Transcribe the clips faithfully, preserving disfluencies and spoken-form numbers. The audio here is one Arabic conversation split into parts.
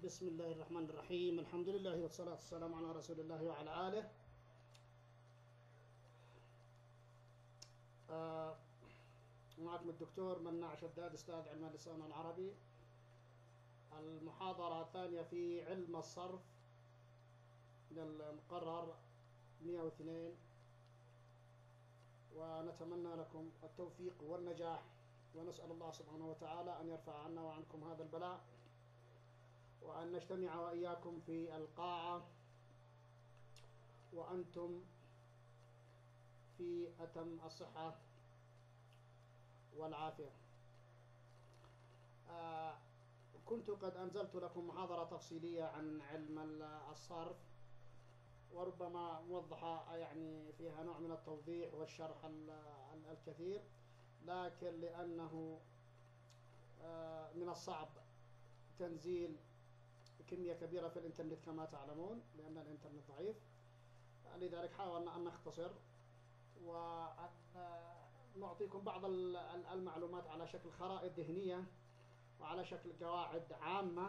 بسم الله الرحمن الرحيم. الحمد لله والصلاة والسلام على رسول الله وعلى آله. آه معكم الدكتور مناع شداد، أستاذ علم اللسان العربي. المحاضرة الثانية في علم الصرف من المقرر مئة واثنين، ونتمنى لكم التوفيق والنجاح، ونسأل الله سبحانه وتعالى أن يرفع عنا وعنكم هذا البلاء، وأن نجتمع وإياكم في القاعة وأنتم في أتم الصحة والعافية. آه كنت قد أنزلت لكم محاضرة تفصيلية عن علم الصرف، وربما موضحة يعني فيها نوع من التوضيح والشرح الكثير، لكن لأنه آه من الصعب تنزيل كمية كبيرة في الإنترنت كما تعلمون، لأن الإنترنت ضعيف، لذلك حاولنا أن نختصر وأن نعطيكم بعض المعلومات على شكل خرائط ذهنية وعلى شكل قواعد عامة،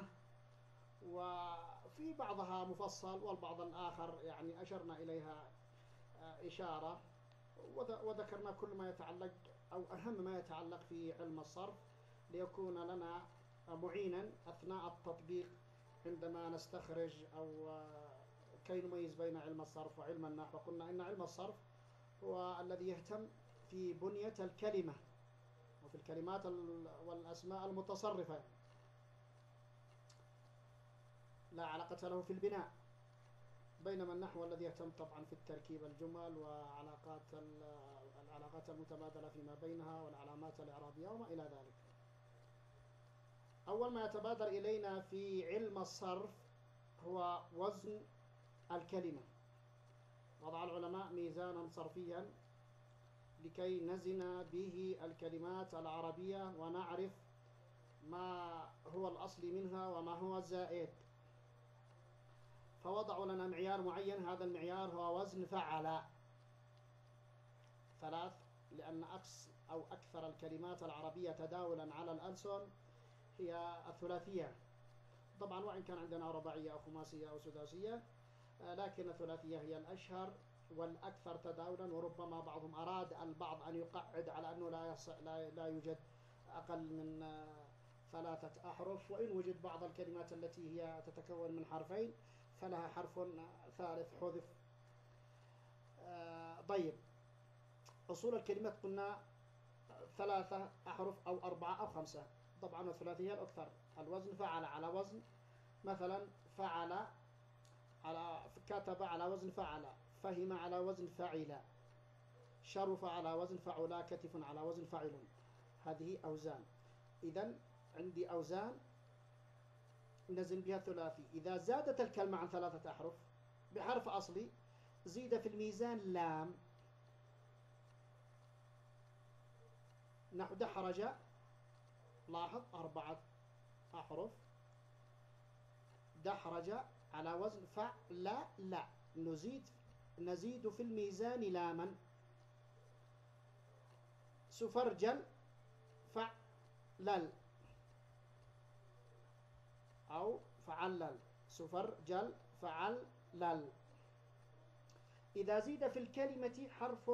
وفي بعضها مفصل والبعض الآخر يعني أشرنا إليها إشارة، وذكرنا كل ما يتعلق أو أهم ما يتعلق في علم الصرف ليكون لنا معينا أثناء التطبيق عندما نستخرج أو كي نميز بين علم الصرف وعلم النحو. وقلنا إن علم الصرف هو الذي يهتم في بنية الكلمة وفي الكلمات والأسماء المتصرفة، لا علاقة له في البناء، بينما النحو الذي يهتم طبعا في التركيب الجمل وعلاقات العلاقات المتبادلة فيما بينها والعلامات الإعرابية وما إلى ذلك. أول ما يتبادر إلينا في علم الصرف هو وزن الكلمة. وضع العلماء ميزانا صرفيا لكي نزن به الكلمات العربية ونعرف ما هو الأصلي منها وما هو الزائد، فوضعوا لنا معيار معين. هذا المعيار هو وزن فعل ثلاث، لأن أكس أو أكثر الكلمات العربية تداولا على الألسن هي الثلاثية طبعا، وإن كان عندنا رباعية أو خماسية أو سداسية، لكن الثلاثية هي الأشهر والأكثر تداولا. وربما بعضهم أراد البعض أن يقعد على أنه لا, لا, لا يوجد أقل من ثلاثة أحرف، وإن وجد بعض الكلمات التي هي تتكون من حرفين فلها حرف ثالث حذف. طيب، أصول الكلمات قلنا ثلاثة أحرف أو أربعة أو خمسة، طبعا الثلاثية الأكثر. الوزن فعل على وزن مثلا فعل، على كتب على وزن فعل، فهم على وزن فعل، شرف على وزن فعلا، كتف على وزن فعل. هذه أوزان. إذن عندي أوزان نزن بها ثلاثي. إذا زادت الكلمة عن ثلاثة أحرف بحرف أصلي زيد في الميزان لام، نحو دحرج، لاحظ أربعة أحرف، دحرج على وزن فعل لا، نزيد نزيد في الميزان لاما. سفرجل فعلل أو فعلل، سفرجل فعلل. إذا زيد في الكلمة حرف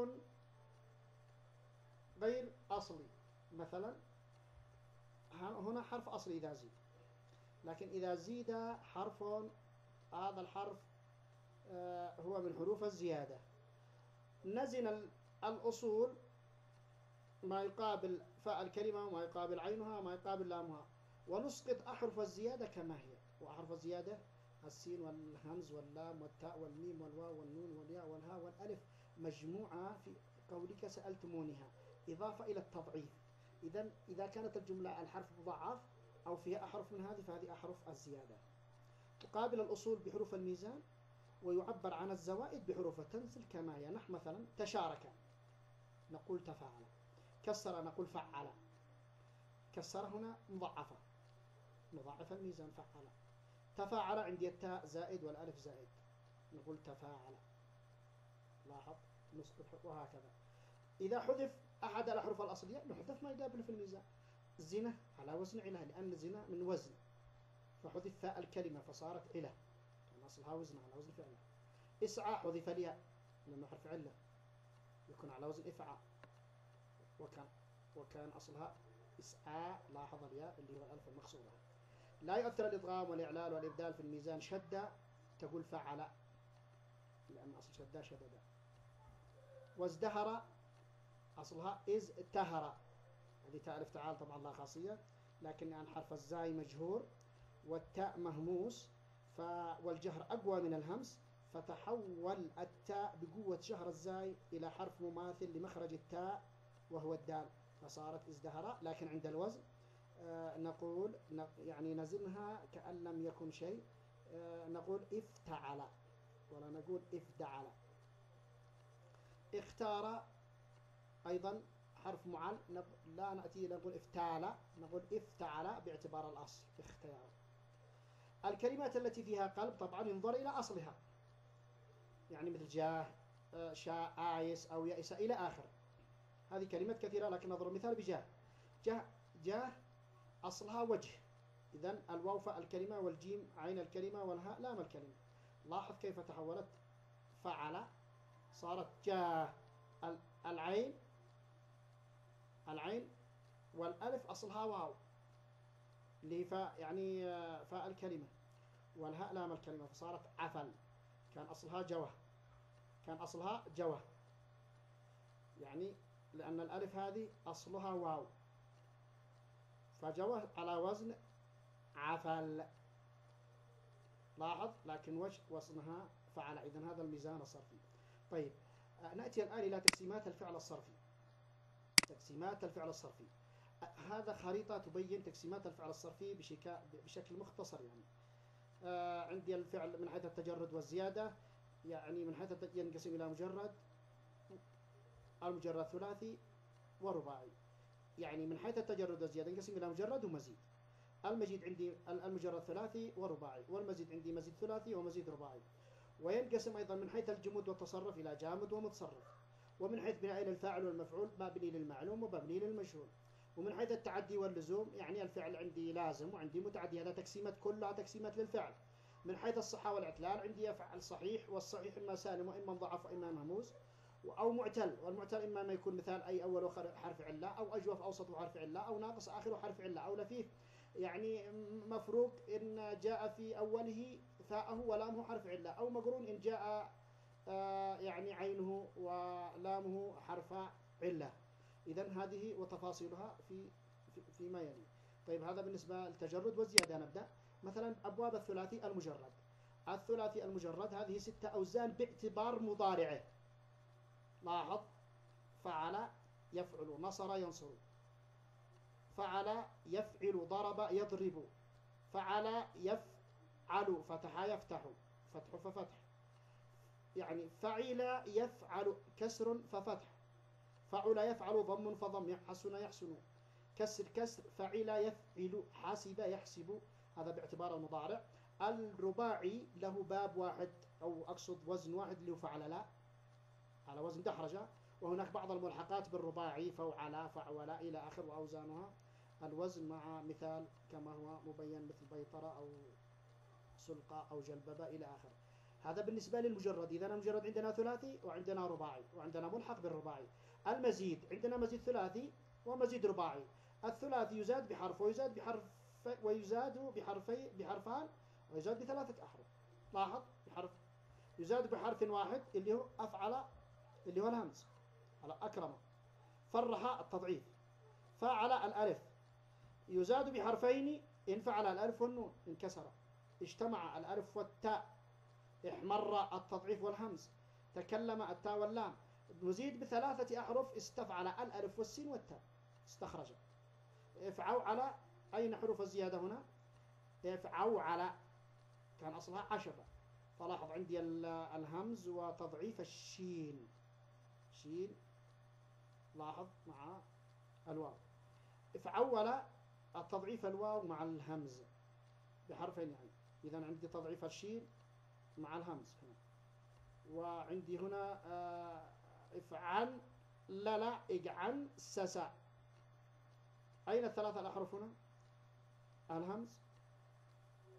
غير أصلي، مثلا هنا حرف أصلي إذا زيد، لكن إذا زيد حرف، هذا الحرف هو من حروف الزيادة، نزن الأصول ما يقابل فاء الكلمة وما يقابل عينها وما يقابل لامها، ونسقط أحرف الزيادة كما هي. وأحرف الزيادة السين والهمز واللام والتاء والميم والواو والنون والياء والهاء والألف، مجموعة في قولك سألتمونها، إضافة إلى التضعيف. إذن إذا كانت الجملة الحرف مضاعف أو فيها أحرف من هذه فهذه أحرف الزيادة. تقابل الأصول بحروف الميزان، ويعبر عن الزوائد بحروف التنزل كما هي. نحو مثلا تشارك نقول تفاعل، كسر نقول فعل. كسر هنا مضاعفة، مضاعف الميزان فعل. تفاعل عندي التاء زائد والألف زائد، نقول تفاعل. لاحظ نسقط، وهكذا. إذا حذف أحد الأحرف الأصلية نحذف ما يقابل في الميزان. زنا على وزن علا، لأن زنا من وزن، فحذف فاء الكلمة فصارت علة، كان أصلها وزن على وزن فعلة. اسعى حذف الياء لأنه حرف علة يكون على وزن إفعى، وكان وكان أصلها إسعاء. لاحظ الياء اللي هو الألف المقصورة. لا يؤثر الإدغام والإعلال والإبدال في الميزان شدة، تقول فعل لأن أصل شدة شدد. وازدهر أصلها ازدهر، هذه تاء الافتعال طبعا لا خاصية، لكن عن حرف الزاي مجهور والتاء مهموس، ف والجهر أقوى من الهمس، فتحول التاء بقوة جهر الزاي إلى حرف مماثل لمخرج التاء وهو الدال، فصارت ازدهر. لكن عند الوزن آه نقول يعني نزنها كأن لم يكن شيء، آه نقول افتعل ولا نقول افدعل. اختار أيضا حرف معل، لا نأتي نقول افتعل، نقول افتعل باعتبار الأصل اختيار. الكلمات التي فيها قلب طبعا ينظر إلى أصلها، يعني مثل جاه، شاء، آيس أو يئس إلى آخر. هذه كلمات كثيرة لكن نضرب مثال بجاه. جاه جاه أصلها وجه، إذن الواو فاء الكلمة والجيم عين الكلمة والهاء لام الكلمة. لاحظ كيف تحولت فعل صارت جاه. العين العين والألف أصلها واو اللي فاء يعني فاء الكلمة، والهاء لام الكلمة فصارت عفل. كان أصلها جوه، كان أصلها جوه يعني لأن الألف هذه أصلها واو، فجوه على وزن عفل. لاحظ لكن وجه وزنها فعل. إذن هذا الميزان الصرفي. طيب نأتي الآن إلى تقسيمات الفعل الصرفي. تقسيمات الفعل الصرفي هذا خريطة تبين تقسيمات الفعل الصرفي بشكل مختصر. يعني آه عندي الفعل من حيث التجرد والزيادة، يعني من حيث ينقسم إلى مجرد، المجرد ثلاثي ورباعي. يعني من حيث التجرد والزيادة ينقسم إلى مجرد ومزيد. المزيد عندي المجرد ثلاثي ورباعي، والمزيد عندي مزيد ثلاثي ومزيد رباعي. وينقسم أيضا من حيث الجمود والتصرف إلى جامد ومتصرف، ومن حيث بناء الفاعل والمفعول مبني للمعلوم ومبني للمجهول، ومن حيث التعدي واللزوم يعني الفعل عندي لازم وعندي متعدي. هذا تقسيمات كلها تقسيمات للفعل. من حيث الصحة والاعتلال عندي فعل صحيح، والصحيح إما سالم وإما ضعف وإما مهموس أو معتل، والمعتل إما ما يكون مثال أي أول حرف علة، أو أجوف أوسط حرف علة، أو ناقص آخر حرف علة، أو لفيف يعني مفروق إن جاء في أوله ثاءه ولامه حرف علة، أو مقرون إن جاء آه يعني عينه ولامه حرف علة. إذن هذه وتفاصيلها في في فيما يلي. طيب هذا بالنسبة للتجرد والزيادة. نبدأ مثلا أبواب الثلاثي المجرد. الثلاثي المجرد هذه ستة أوزان باعتبار مضارعه. لاحظ فعل يفعل، نصر ينصر، فعل يفعل، ضرب يضرب، فعل يفعل، فتح يفتح، فتح ففتح، يعني فعل يفعل كسر ففتح، فعل يفعل ضم فضم، حسن يحسن، كسر كسر، فعل يفعل، حاسب يحسب. هذا باعتبار المضارع. الرباعي له باب واحد أو أقصد وزن واحد اللي هو فعل لا على وزن دحرجة، وهناك بعض الملحقات بالرباعي فوعلا فعولا إلى آخر، وأوزانها الوزن مع مثال كما هو مبين مثل بيطرة أو سلقة أو جلببة إلى آخر. هذا بالنسبة للمجرد. إذا المجرد عندنا ثلاثي وعندنا رباعي وعندنا ملحق بالرباعي. المزيد عندنا مزيد ثلاثي ومزيد رباعي. الثلاثي يزاد بحرف ويزاد بحرف ويزاد بحرفي بحرفان ويزاد بثلاثة أحرف. لاحظ بحرف يزاد بحرف واحد اللي هو أفعل اللي هو الهمز على أكرم، فرح التضعيف، فعل الألف. يزاد بحرفين إن فعل الألف والنون انكسر، اجتمع الألف والتاء، احمر التضعيف والهمز، تكلم التاء واللام. نزيد بثلاثة أحرف استفعل الألف والسين والتاء استخرج. افعوا على أين حروف الزيادة هنا؟ افعوا على كان أصلها عشبة، فلاحظ عندي الهمز وتضعيف الشين، شين لاحظ مع الواو. افعول التضعيف الواو مع الهمز بحرفين يعني. إذا عندي تضعيف الشين مع الهمز هنا. وعندي هنا افعل للا اجعن سسا. أين الثلاثة الأحرف هنا؟ الهمز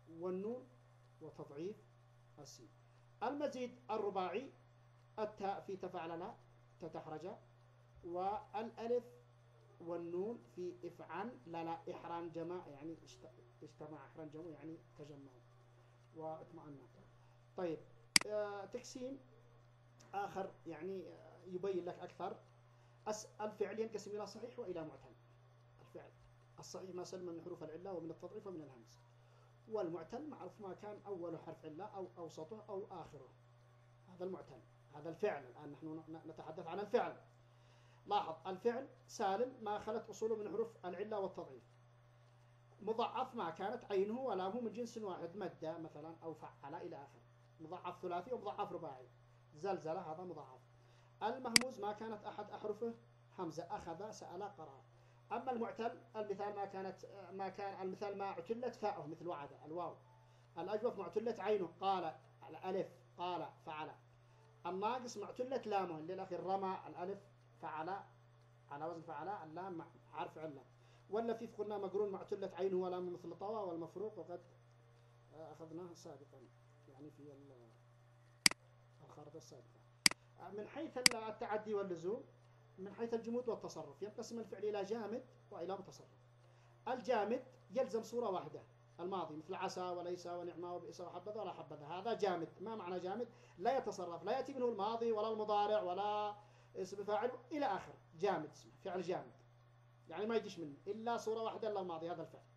والنون وتضعيف السين. المزيد الرباعي التاء في تفعلل تتحرج، والألف والنون في افعن لا إحران جماع يعني اجتمع إحران جمع يعني تجمعوا واطمأنوا. طيب آه تقسيم آخر يعني يبين لك أكثر. الفعل ينقسم إلى صحيح وإلى معتل. الفعل الصحيح ما سلم من حروف العلة ومن التضعيف ومن الهمز، والمعتل معروف ما كان أول حرف علة أو أوسطه أو آخره، هذا المعتل، هذا الفعل. الآن نحن نتحدث عن الفعل. لاحظ الفعل سالم ما خلت أصوله من حروف العلة والتضعيف. مضاعف ما كانت عينه ولامه من جنس واحد، مدة مثلا أو فعل إلى آخر. مضاعف ثلاثي ومضاعف رباعي. زلزلة هذا مضاعف. المهموز ما كانت أحد أحرفه همزة، أخذ سأل قرأ. أما المعتل المثال ما كانت ما كان المثال ما اعتلت فاءه مثل وعد الواو. الأجوف معتلت عينه قال الألف قال فعل. الناقص معتلت لامه للأخير رمى الألف فعل على وزن فعل، اللام حرف علة. واللفيف قلنا مقرون معتلت عينه ولامه مثل طوى، والمفروق وقد أخذناه سابقا يعني في الخارطة السابقة. من حيث التعدي واللزوم، من حيث الجمود والتصرف ينقسم الفعل إلى جامد وإلى متصرف. الجامد يلزم صورة واحدة، الماضي مثل عسى وليس ونعمة وبئس وحبذا ولا حبذا، هذا جامد. ما معنى جامد؟ لا يتصرف، لا يأتي منه الماضي ولا المضارع ولا اسم فاعل إلى آخر. جامد اسمه فعل جامد، يعني ما يجيش منه إلا صورة واحدة إلا الماضي، هذا الفعل.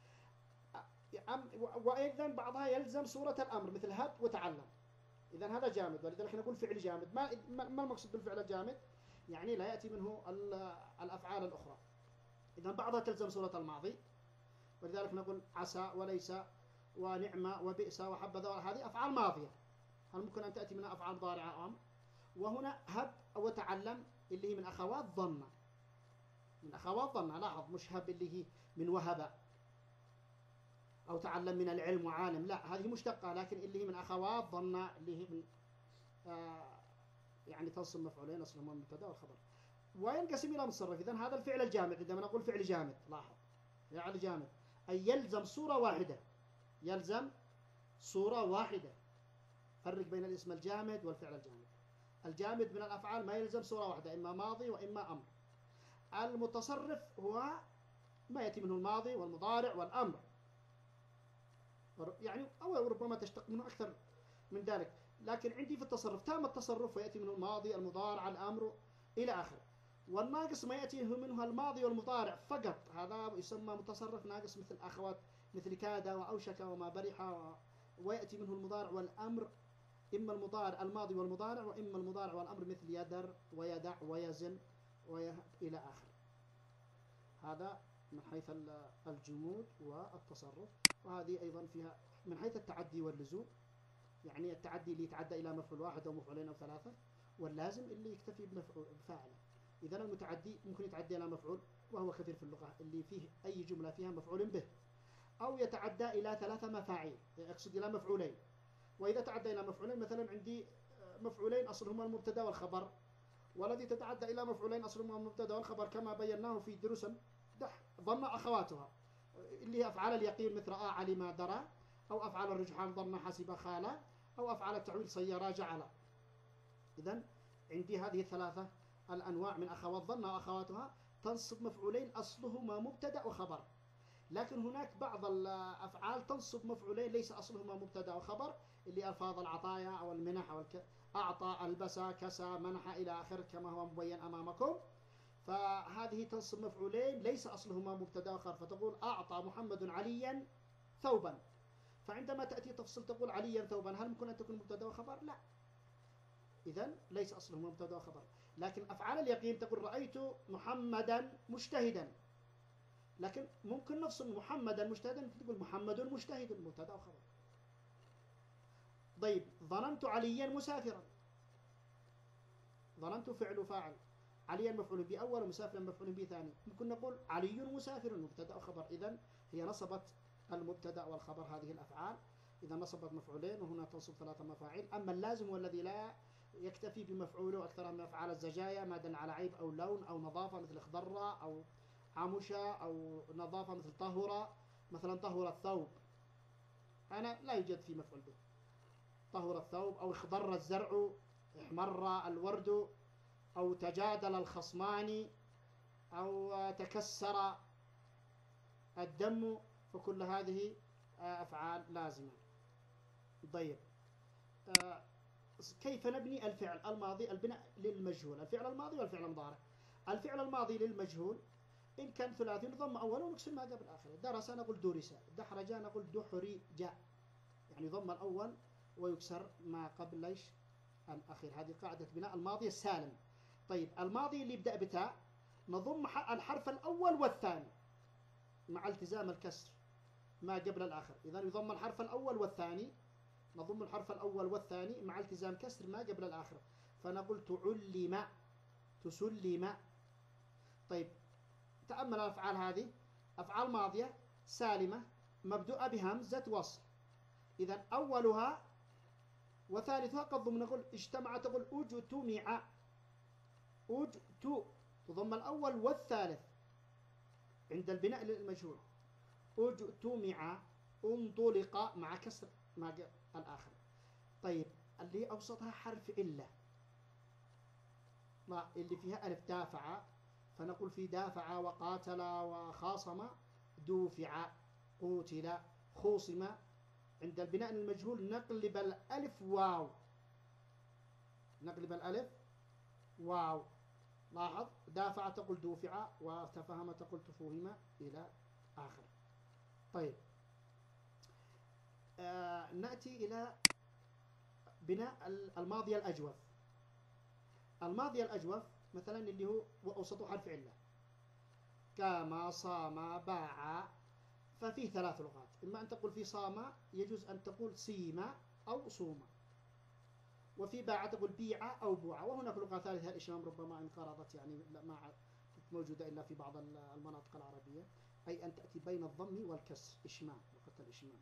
وأيضا بعضها يلزم صورة الأمر مثل هب وتعلم، إذا هذا جامد. ولذلك نقول فعل جامد. ما ما المقصود بالفعل الجامد؟ يعني لا يأتي منه الأفعال الأخرى. إذا بعضها تلزم صورة الماضي، ولذلك نقول عسى وليس ونعمة وبئس وحبذا، هذه أفعال ماضية. هل ممكن أن تأتي منها أفعال ضارعة أم؟ وهنا هب وتعلم اللي هي من أخوات ظن، من أخوات ظن. لاحظ مش هب اللي هي من وهب أو تعلم من العلم وعالم، لا هذه مشتقة، لكن اللي هي من أخوات ظن اللي هي من آه يعني تنصب مفعولين أصلهما المبتدأ والخبر. وينقسم إلى متصرف. إذن هذا الفعل الجامد، عندما نقول فعل جامد لاحظ فعل جامد أي يلزم صورة واحدة، يلزم صورة واحدة. فرق بين الاسم الجامد والفعل الجامد. الجامد من الأفعال ما يلزم صورة واحدة، إما ماضي وإما أمر. المتصرف هو ما يأتي منه الماضي والمضارع والأمر، يعني أو ربما تشتق منه أكثر من ذلك. لكن عندي في التصرف تام التصرف ويأتي منه الماضي المضارع الأمر إلى آخره. والناقص ما يأتي منه الماضي والمضارع فقط، هذا يسمى متصرف ناقص، مثل أخوات مثل كاد وأوشك وما برح و... ويأتي منه المضارع والأمر، إما المضارع الماضي والمضارع وإما المضارع والأمر مثل يدر ويدع ويزن ويهب إلى آخره. هذا من حيث الجمود والتصرف. وهذه أيضا فيها من حيث التعدي واللزوم، يعني التعدي اللي يتعدى إلى مفعول واحد أو مفعولين أو ثلاثة، واللازم اللي يكتفي بفاعله. إذا المتعدي ممكن يتعدى إلى مفعول وهو كثير في اللغة، اللي فيه أي جملة فيها مفعول به، أو يتعدى إلى ثلاثة مفاعيل، يقصد إلى مفعولين. وإذا تعدى إلى مفعولين، مثلا عندي مفعولين أصلهما المبتدا والخبر، والذي تتعدى إلى مفعولين أصلهما المبتدا والخبر كما بيناه في دروس دح ظن أخواتها، اللي هي أفعال اليقين مثل آ علم درى، أو أفعال الرجحان ظن حسب خالا، أو أفعال التعويل سيرا جعل. إذن عندي هذه الثلاثة الأنواع من أخوات ظن وأخواتها تنصب مفعولين أصلهما مبتدأ وخبر. لكن هناك بعض الأفعال تنصب مفعولين ليس أصلهما مبتدأ وخبر، اللي ألفاظ العطايا أو المنح أو الك... أعطى ألبس كسى منح إلى آخر كما هو مبين أمامكم. فهذه تنصب مفعولين ليس أصلهما مبتدأ وخبر، فتقول أعطى محمد عليا ثوبا، فعندما تأتي تفصل تقول عليا ثوبا، هل ممكن أن تكون مبتدأ وخبر؟ لا، إذن ليس أصلهما مبتدأ وخبر. لكن أفعال اليقين تقول رأيت محمدا مجتهدا، لكن ممكن نفصل محمدا مجتهدا تقول محمد مجتهد، مبتدأ وخبر. طيب ظننت عليا مسافرا، ظننت فعل فاعل، عليا مفعول به أول ومسافرا مفعول به ثاني، ممكن نقول علي مسافر مبتدأ وخبر. إذن هي نصبت المبتدأ والخبر هذه الأفعال، إذا نصبت مفعولين وهنا تنصب ثلاثة مفاعيل. أما اللازم والذي لا يكتفي بمفعوله أكثر من أفعال الزجايا ما دل على عيب أو لون أو نظافة مثل اخضر أو عمش، أو نظافة مثل طهر، مثلا طهر الثوب أنا لا يوجد في مفعول به. طهر الثوب، أو اخضر الزرع، احمر الورد، أو تجادل الخصمان، أو تكسر الدم، فكل هذه أفعال لازمة. طيب، كيف نبني الفعل الماضي؟ البناء للمجهول، الفعل الماضي والفعل المضارع. الفعل الماضي للمجهول إن كان ثلاثي نضم أوله ونكسر ما قبل آخره. درس نقول درس، دحرج نقول دحرج، يعني ضم الأول ويكسر ما قبل ليش الأخير. هذه قاعدة بناء الماضي السالم. طيب، الماضي اللي يبدأ بتاء نضم الحرف الأول والثاني مع التزام الكسر ما قبل الآخر. إذا يضم الحرف الأول والثاني، نضم الحرف الأول والثاني مع التزام كسر ما قبل الآخر. فنقول تعلم، تسلم. طيب، تأمل الأفعال هذه، أفعال ماضية سالمة مبدوءة بهمزة وصل. إذا أولها وثالثها قد ضم، نقول اجتمع تقول اجتمع، اجت، تضم الأول والثالث عند البناء للمجهول. اجتمع، انطلق مع كسر ما قبل الآخر. طيب، اللي أوسطها حرف إلا، لا اللي فيها ألف، دافع، فنقول في دافع وقاتل وخاصم دوفع، قوتل، خوصم. عند البناء للمجهول نقلب الألف واو، نقلب الألف واو. لاحظ، دافع تقول دوفع، وتفهم تقول تفهم، إلى آخر. طيب، آه نأتي إلى بناء الماضي الأجوف. الماضي الأجوف مثلا اللي هو وأوسطه حرف علة، كما، صام، باع. ففيه ثلاث لغات، إما أن تقول في صام يجوز أن تقول صيم أو صوم، وفي باع تقول بيع أو بوع. وهناك لغة ثالثة الإشمام ربما انقرضت، يعني ما موجودة إلا في بعض المناطق العربية، أي أن تأتي بين الضم والكسر، إشمام، لغة الإشمام.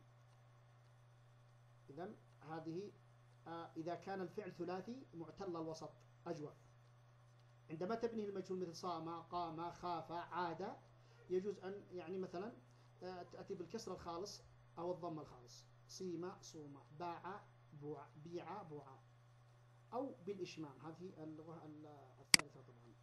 إذن هذه آه إذا كان الفعل ثلاثي معتل الوسط أجوف. عندما تبني المجهول مثل صام، قام، خاف، عاد، يجوز أن يعني مثلا آه تأتي بالكسر الخالص أو الضم الخالص، صيم، صوم، باع، بوع، بيع، بوع، أو بالإشمام. هذه اللغة الثالثة طبعا.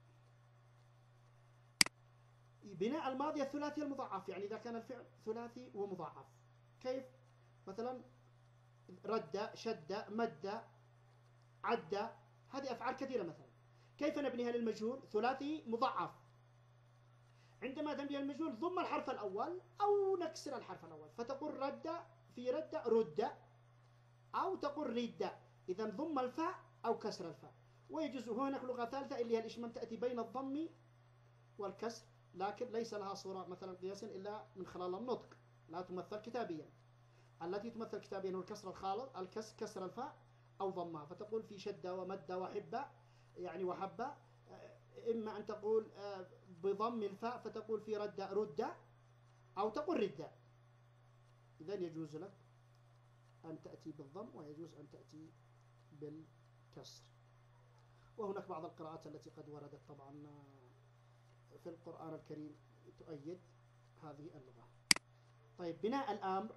بناء الماضي الثلاثي المضاعف، يعني إذا كان الفعل ثلاثي ومضاعف. كيف؟ مثلا رد، شد، مد، عد، هذه أفعال كثيرة. مثلا كيف نبنيها للمجهول؟ ثلاثي مضاعف. عندما تبنيها للمجهول ضم الحرف الأول أو نكسر الحرف الأول، فتقول رد، في رد رد، أو تقول رد. إذا ضم الفاء أو كسر الفاء. ويجوز هناك لغة ثالثة اللي هي الإشمام، تأتي بين الضم والكسر، لكن ليس لها صورة مثلا قياسا إلا من خلال النطق، لا تمثل كتابيا. التي تمثل كتابيا هو الكسر الخالص، الكسر كسر الفاء أو ضمها. فتقول في شد ومد وحبة، يعني وحبة. إما أن تقول بضم الفاء فتقول في رد رد، أو تقول رد. إذن يجوز لك أن تأتي بالضم، ويجوز أن تأتي بالكسر. وهناك بعض القراءات التي قد وردت طبعا في القرآن الكريم تؤيد هذه اللغة. طيب، بناء الأمر.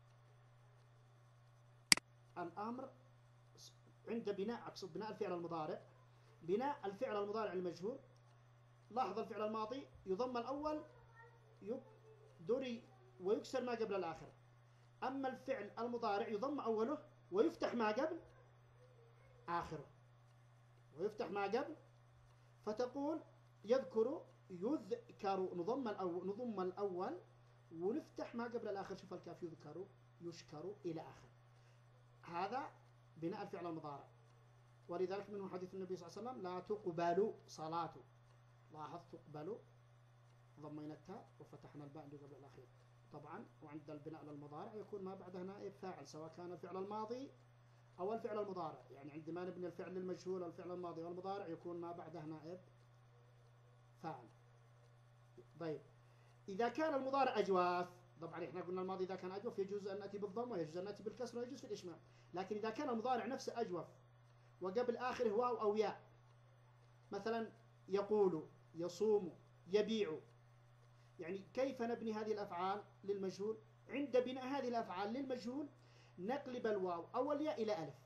الأمر عند بناء، أقصد بناء الفعل المضارع. بناء الفعل المضارع المجهول، لاحظ الفعل الماضي يضم الأول يدري ويكسر ما قبل الآخر. أما الفعل المضارع يضم أوله ويفتح ما قبل آخره، ويفتح ما قبل. فتقول يذكر، يذكر، نضم الأول، نضم الأول ونفتح ما قبل الآخر. شوف الكاف، يذكر، يشكر، إلى آخر. هذا بناء الفعل المضارع. ولذلك منه حديث النبي صلى الله عليه وسلم: لا تقبل صلاة. لاحظ، تقبل ضمينا التاء وفتحنا الباء اللي قبل الأخير طبعا. وعند البناء للمضارع يكون ما بعده نائب فاعل، سواء كان الفعل الماضي أو الفعل المضارع. يعني عندما نبني الفعل المجهول الفعل الماضي والمضارع يكون ما بعده نائب فاعل. طيب، إذا كان المضارع أجواف، طبعا احنا قلنا الماضي إذا كان أجوف يجوز أن نأتي بالضم، ويجوز أن نأتي بالكسر، ويجوز في الإشمام. لكن إذا كان المضارع نفسه أجوف وقبل آخره واو أو ياء، مثلا يقول، يصوم، يبيع، يعني كيف نبني هذه الأفعال للمجهول؟ عند بناء هذه الأفعال للمجهول نقلب الواو أو الياء إلى ألف،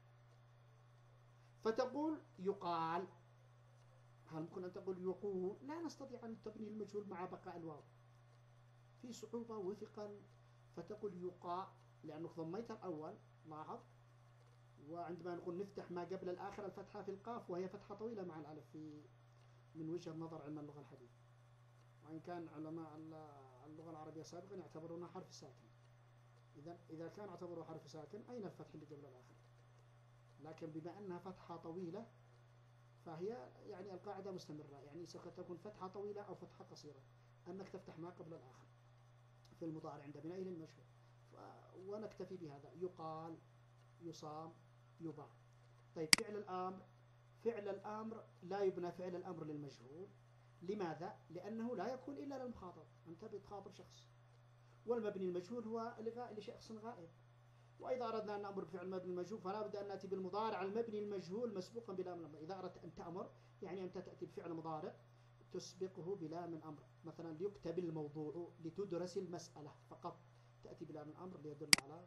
فتقول يقال. هل ممكن أن تقول يقول؟ لا نستطيع أن تبني المجهول مع بقاء الواو، في صعوبة وثقل، فتقول يقاء لأنه ضميت الأول، لاحظ. وعندما نقول نفتح ما قبل الآخر الفتحة في القاف، وهي فتحة طويلة مع الألف في من وجهة نظر علم اللغة الحديث، وإن كان علماء اللغة العربية سابقا يعتبرونها حرف ساكن. إذا إذا كان اعتبروه حرف ساكن أين الفتح اللي قبل الآخر؟ لكن بما أنها فتحة طويلة فهي يعني القاعدة مستمرة، يعني سوف تكون فتحة طويلة أو فتحة قصيرة، أنك تفتح ما قبل الآخر في المضارع عند بنائه للمجهول. ونكتفي بهذا. يقال، يصام، يباع. طيب فعل الأمر، فعل الأمر لا يبنى فعل الأمر للمجهول. لماذا؟ لأنه لا يكون إلا للمخاطب، أنت بتخاطب شخص، والمبني المجهول هو لشخص غائب. وإذا أردنا أن نأمر بفعل مبني المجهول فلا بد أن نأتي بالمضارع المبني المجهول مسبوقا بلام الأمر. إذا أردت أن تأمر يعني أنت تأتي بفعل مضارع تسبقه بلام الأمر، مثلا ليكتب الموضوع، لتدرس المسألة، فقط تأتي بلام الأمر ليدل على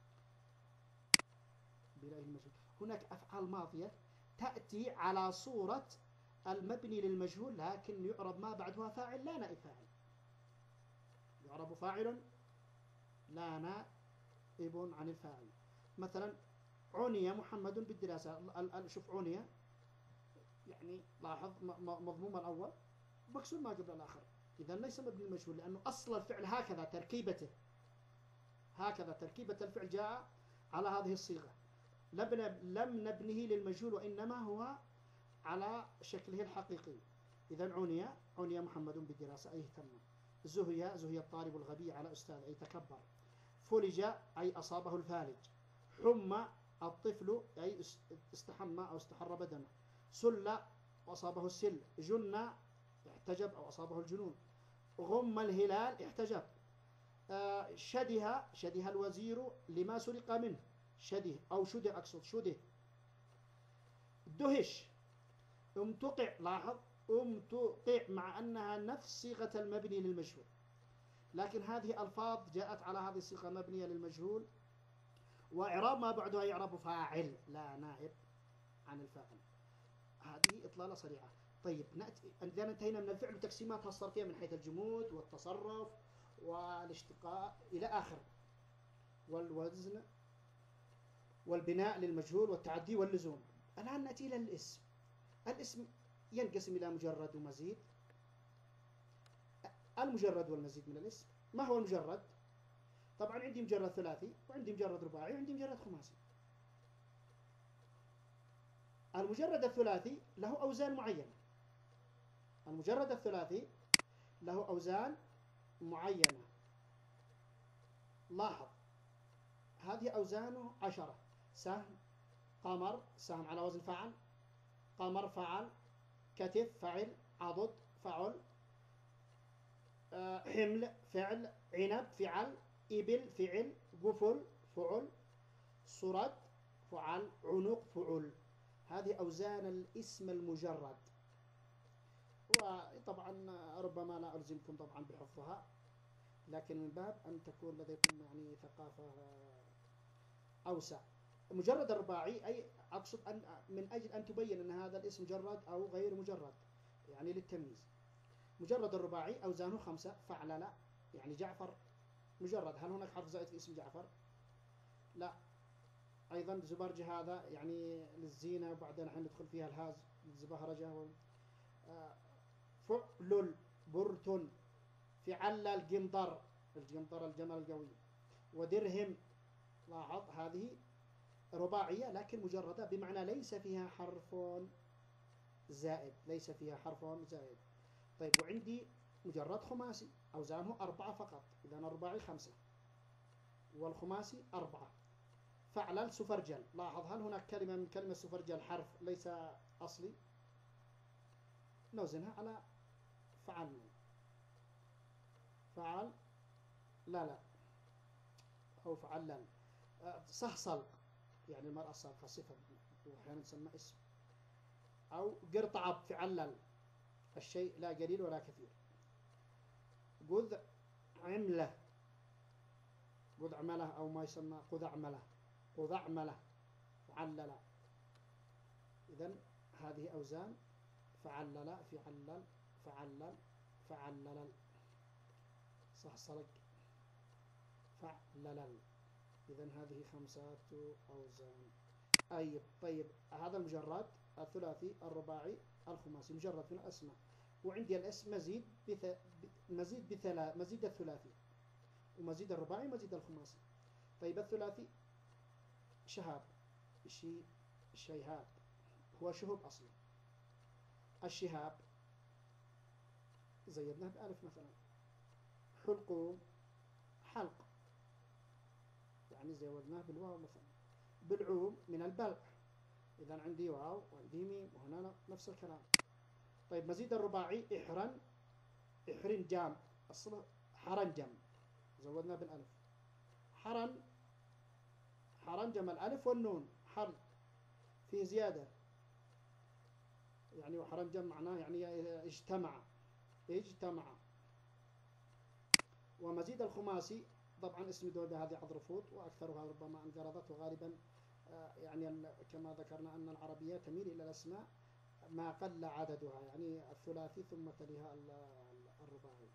بناء المجهول. هناك أفعال ماضية تأتي على صورة المبني للمجهول، لكن يعرب ما بعدها فاعل لا نائب فاعل، يعرب فاعل لا نائب عن الفاعل. مثلا عني محمد بالدراسة، شوف عني يعني لاحظ مضموم الأول مكسور ما قبل الآخر، إذا ليس مبني المجهول، لأنه أصل الفعل هكذا تركيبته، هكذا تركيبة الفعل جاء على هذه الصيغة، لم نبنه للمجهول وإنما هو على شكله الحقيقي. إذا عني عني محمد بالدراسة أي اهتم. زهي زهي الطالب الغبي على أستاذ أي تكبر. فلج أي أصابه الفالج. حمى الطفل أي استحمى أو استحر بدنه. سل وأصابه السل. جن احتجب أو أصابه الجنون. غم الهلال احتجب. آه شده شده الوزير لما سرق منه، شده أو شده أقصد شده. دهش امتقع، لاحظ امتقع مع أنها نفس صيغة المبني للمجهول، لكن هذه ألفاظ جاءت على هذه الصيغة مبنية للمجهول، وإعراب ما بعدها يعرب فاعل لا نائب عن الفاعل. هذه إطلالة سريعة. طيب نأتي، إذا انتهينا من الفعل وتقسيماتها الصرفية من حيث الجمود والتصرف والاشتقاق إلى آخر، والوزن والبناء للمجهول والتعدي واللزوم. الآن نأتي إلى الاسم. الاسم ينقسم إلى مجرد ومزيد. المجرد والمزيد من الاسم. ما هو المجرد؟ طبعا عندي مجرد ثلاثي وعندي مجرد رباعي وعندي مجرد خماسي. المجرد الثلاثي له أوزان معينة. المجرد الثلاثي له أوزان معينة. لاحظ هذه أوزانه عشرة. سهم قمر سهم على وزن فعل، قمر فعل، كتف فعل، عضد فعل، حمل فعل، عنب فعل، إبل فعل، قفل فعل، صرد فعل، عنق فعل. هذه أوزان الاسم المجرد. وطبعا ربما لا ألزمكم طبعا بحفظها، لكن من باب أن تكون لديكم يعني ثقافة أوسع. مجرد الرباعي أي أقصد أن من أجل أن تبين أن هذا الاسم مجرد أو غير مجرد، يعني للتمييز. مجرد الرباعي أوزانه خمسة. فعلل يعني جعفر مجرد. هل هناك حرف زائد في اسم جعفر؟ لا. أيضا زبرج هذا يعني للزينة، وبعدين نحن ندخل فيها الهاز الزبهرجة. فعل برتن. فعل الجمطر الجمطر الجمل القوي. ودرهم، لاحظ هذه رباعية لكن مجردة، بمعنى ليس فيها حرف زائد، ليس فيها حرف زائد. طيب وعندي مجرد خماسي أوزانه أربعة فقط. إذا الرباعي خمسة والخماسي أربعة. فعل سفرجل. لاحظ هل هناك كلمة من كلمة سفرجل حرف ليس أصلي؟ نوزنها على فعل. فعل لا لا أو فعلل. صهصل يعني المرأة الصالحة صفة وأحيانا تسمى اسم. أو قرطعب فعلل، الشيء لا قليل ولا كثير. قذ عملة، قذ عملة أو ما يسمى قذ عملة، قذ عملة، فعلل. إذن هذه أوزان فعلل، فعلل، فعلل، فعلل، صح صلق، فعلل. إذن هذه خمسة أوزان. أي طيب هذا المجرد الثلاثي الرباعي الخماسي مجرد من الأسماء، وعندي الاسم مزيد بث... مزيد بثلاث، مزيد الثلاثي ومزيد الرباعي ومزيد الخماسي. طيب الثلاثي شهاب، شي شيهاب هو شهب أصلا. الشهاب زيدناه بألف مثلا. حلقوم حلق، يعني زودناه بالواو مثلا. بلعوم من البلع، إذا عندي واو وعندي ميم، وهنا نفس الكلام. طيب مزيد الرباعي إحرن، إحرن جام، أصله حرنجم، زودنا بالألف. حرن، حرنجم الألف والنون، حرن في زيادة، يعني وحرنجم معناه يعني اجتمع، اجتمع. ومزيد الخماسي طبعا اسم دولة هذه عضرفوت، وأكثرها ربما انقرضت، وغالبا يعني كما ذكرنا أن العربية تميل إلى الأسماء ما قل عددها، يعني الثلاثي ثم تليها الرباعي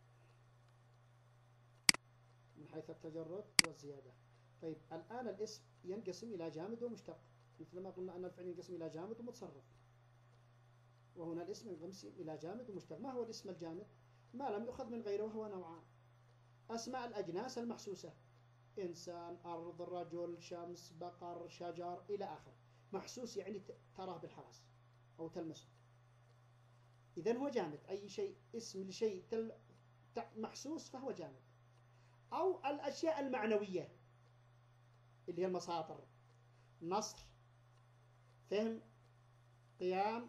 من حيث التجرد والزيادة. طيب الآن الاسم ينقسم إلى جامد ومشتق، مثل ما قلنا أن الفعل ينقسم إلى جامد ومتصرف، وهنا الاسم ينقسم إلى جامد ومشتق. ما هو الاسم الجامد؟ ما لم يؤخذ من غيره، وهو نوعان: أسماء الأجناس المحسوسة، إنسان، أرض، رجل، شمس، بقر، شجر إلى آخر. محسوس يعني تراه بالحواس أو تلمسه، إذن هو جامد. أي شيء اسم لشيء تل... محسوس فهو جامد. أو الأشياء المعنوية اللي هي المصادر: نصر، فهم، قيام،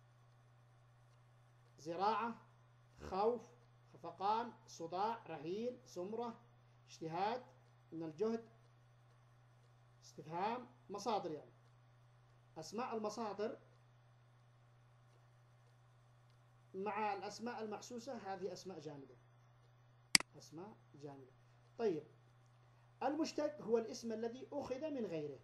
زراعة، خوف، خفقان، صداع، رحيل، سمرة، اجتهاد، من الجهد، استفهام، مصادر. يعني أسماء المصادر مع الأسماء المحسوسة هذه أسماء جامدة، أسماء جامدة. طيب المشتق هو الاسم الذي أخذ من غيره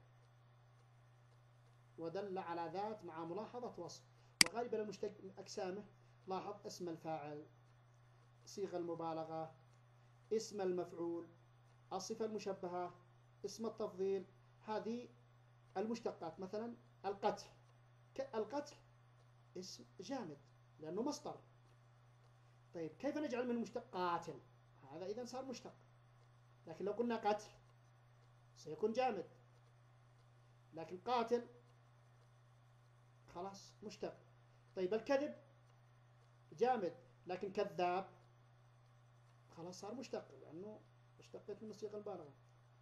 ودل على ذات مع ملاحظة وصف. وغالبا المشتق أقسامه: لاحظ اسم الفاعل، صيغة المبالغة، اسم المفعول، الصفة المشبهة، اسم التفضيل. هذه المشتقات. مثلا القتل، القتل اسم جامد لأنه مصدر. طيب كيف نجعل من مشتق قاتل؟ هذا إذن صار مشتق. لكن لو قلنا قتل سيكون جامد، لكن قاتل خلاص مشتق. طيب الكذب جامد، لكن كذاب خلاص صار مشتق لأنه اشتقت من الصيغة البالغة.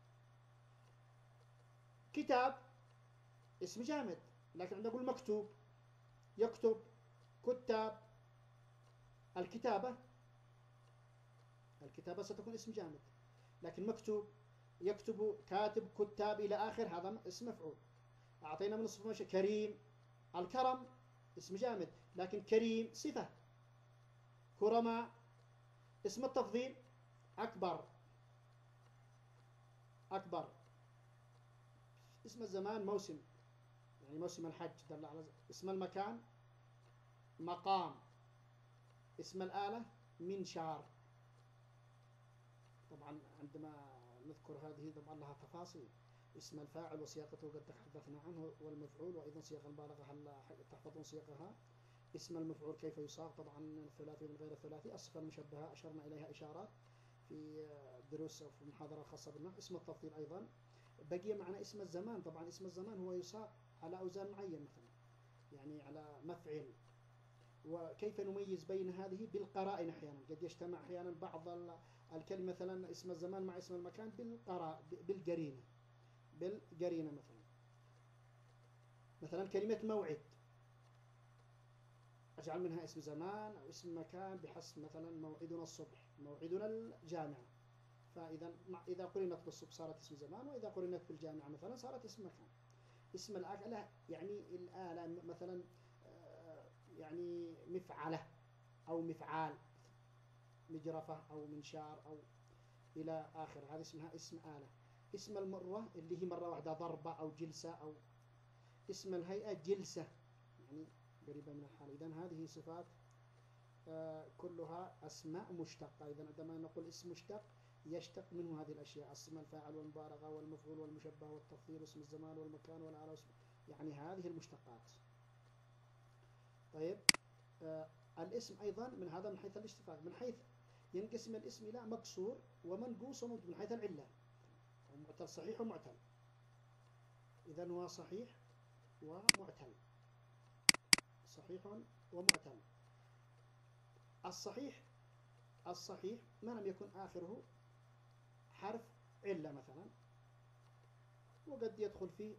كتاب اسم جامد، لكن عندما نقول مكتوب، يكتب، كتاب. الكتابة، الكتابة ستكون اسم جامد، لكن مكتوب، يكتب، كاتب، كتاب إلى آخر هذا اسم مفعول. أعطينا من الصفة ماشي. كريم، الكرم اسم جامد، لكن كريم صفة. كرماء اسم التفضيل أكبر، أكبر. اسم الزمان موسم، يعني موسم الحج دل على. اسم المكان مقام. اسم الآلة منشار. طبعا عندما نذكر هذه طبعا لها تفاصيل: اسم الفاعل وصياغته قد تحدثنا عنه، والمفعول، وأيضا صيغ البالغة هل تحفظون صيغها؟ اسم المفعول كيف يصاغ؟ طبعا الثلاثي من غير الثلاثي. الصفة المشبهة أشرنا إليها إشارات في دروس أو في المحاضرة الخاصة بالنحو. اسم التفضيل أيضا. بقي معنا اسم الزمان. طبعا اسم الزمان هو يصاغ على أوزان معين، مثلا يعني على مفعل. وكيف نميز بين هذه؟ بالقرائن. أحيانا قد يجتمع أحيانا بعض الكلمة، مثلا اسم الزمان مع اسم المكان بالقراء بالقرينة، بالقرينة. مثلا مثلا كلمة موعد أجعل منها اسم زمان أو اسم مكان بحسب. مثلا موعدنا الصبح، موعدنا الجامعة. فإذا إذا قرنت بالصبح صارت اسم زمان، وإذا قرنت بالجامعة مثلا صارت اسم مكان. اسم الآلة يعني الآلة مثلا يعني مفعلة أو مفعال. مجرفة أو منشار أو إلى آخر، هذه اسمها اسم آلة. اسم المرة اللي هي مرة واحدة ضربة أو جلسة، أو اسم الهيئة جلسة يعني قريبة من الحال. إذن هذه صفات آه كلها أسماء مشتقة. إذن عندما نقول اسم مشتق يشتق منه هذه الأشياء: اسم الفاعل والمبالغة والمفعول والمشبه والتفضيل واسم الزمان والمكان والآلة، يعني هذه المشتقات. طيب آه الاسم أيضا من هذا من حيث الاشتقاق، من حيث ينقسم الاسم إلى مكسور ومنقوص وممدود من حيث العلة، ومعتل صحيح ومعتل. إذن هو صحيح ومعتل، صحيح ومعتل. الصحيح الصحيح ما لم يكن آخره حرف علة مثلا، وقد يدخل فيه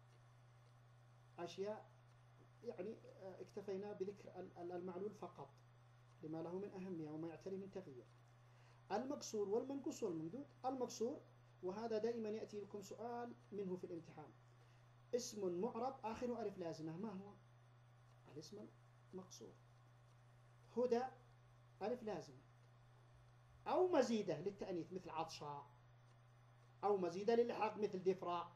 أشياء يعني اكتفينا بذكر المعلول فقط لما له من أهمية وما يعتري من تغيير. المكسور والمنقوص والممدود. المكسور، وهذا دائما يأتي لكم سؤال منه في الامتحان: اسم معرب آخره ألف لازمة، ما هو؟ الاسم المقصور. هدى ألف لازمة، أو مزيدة للتأنيث مثل عطشاء، أو مزيدة للإلحاق مثل دفراء.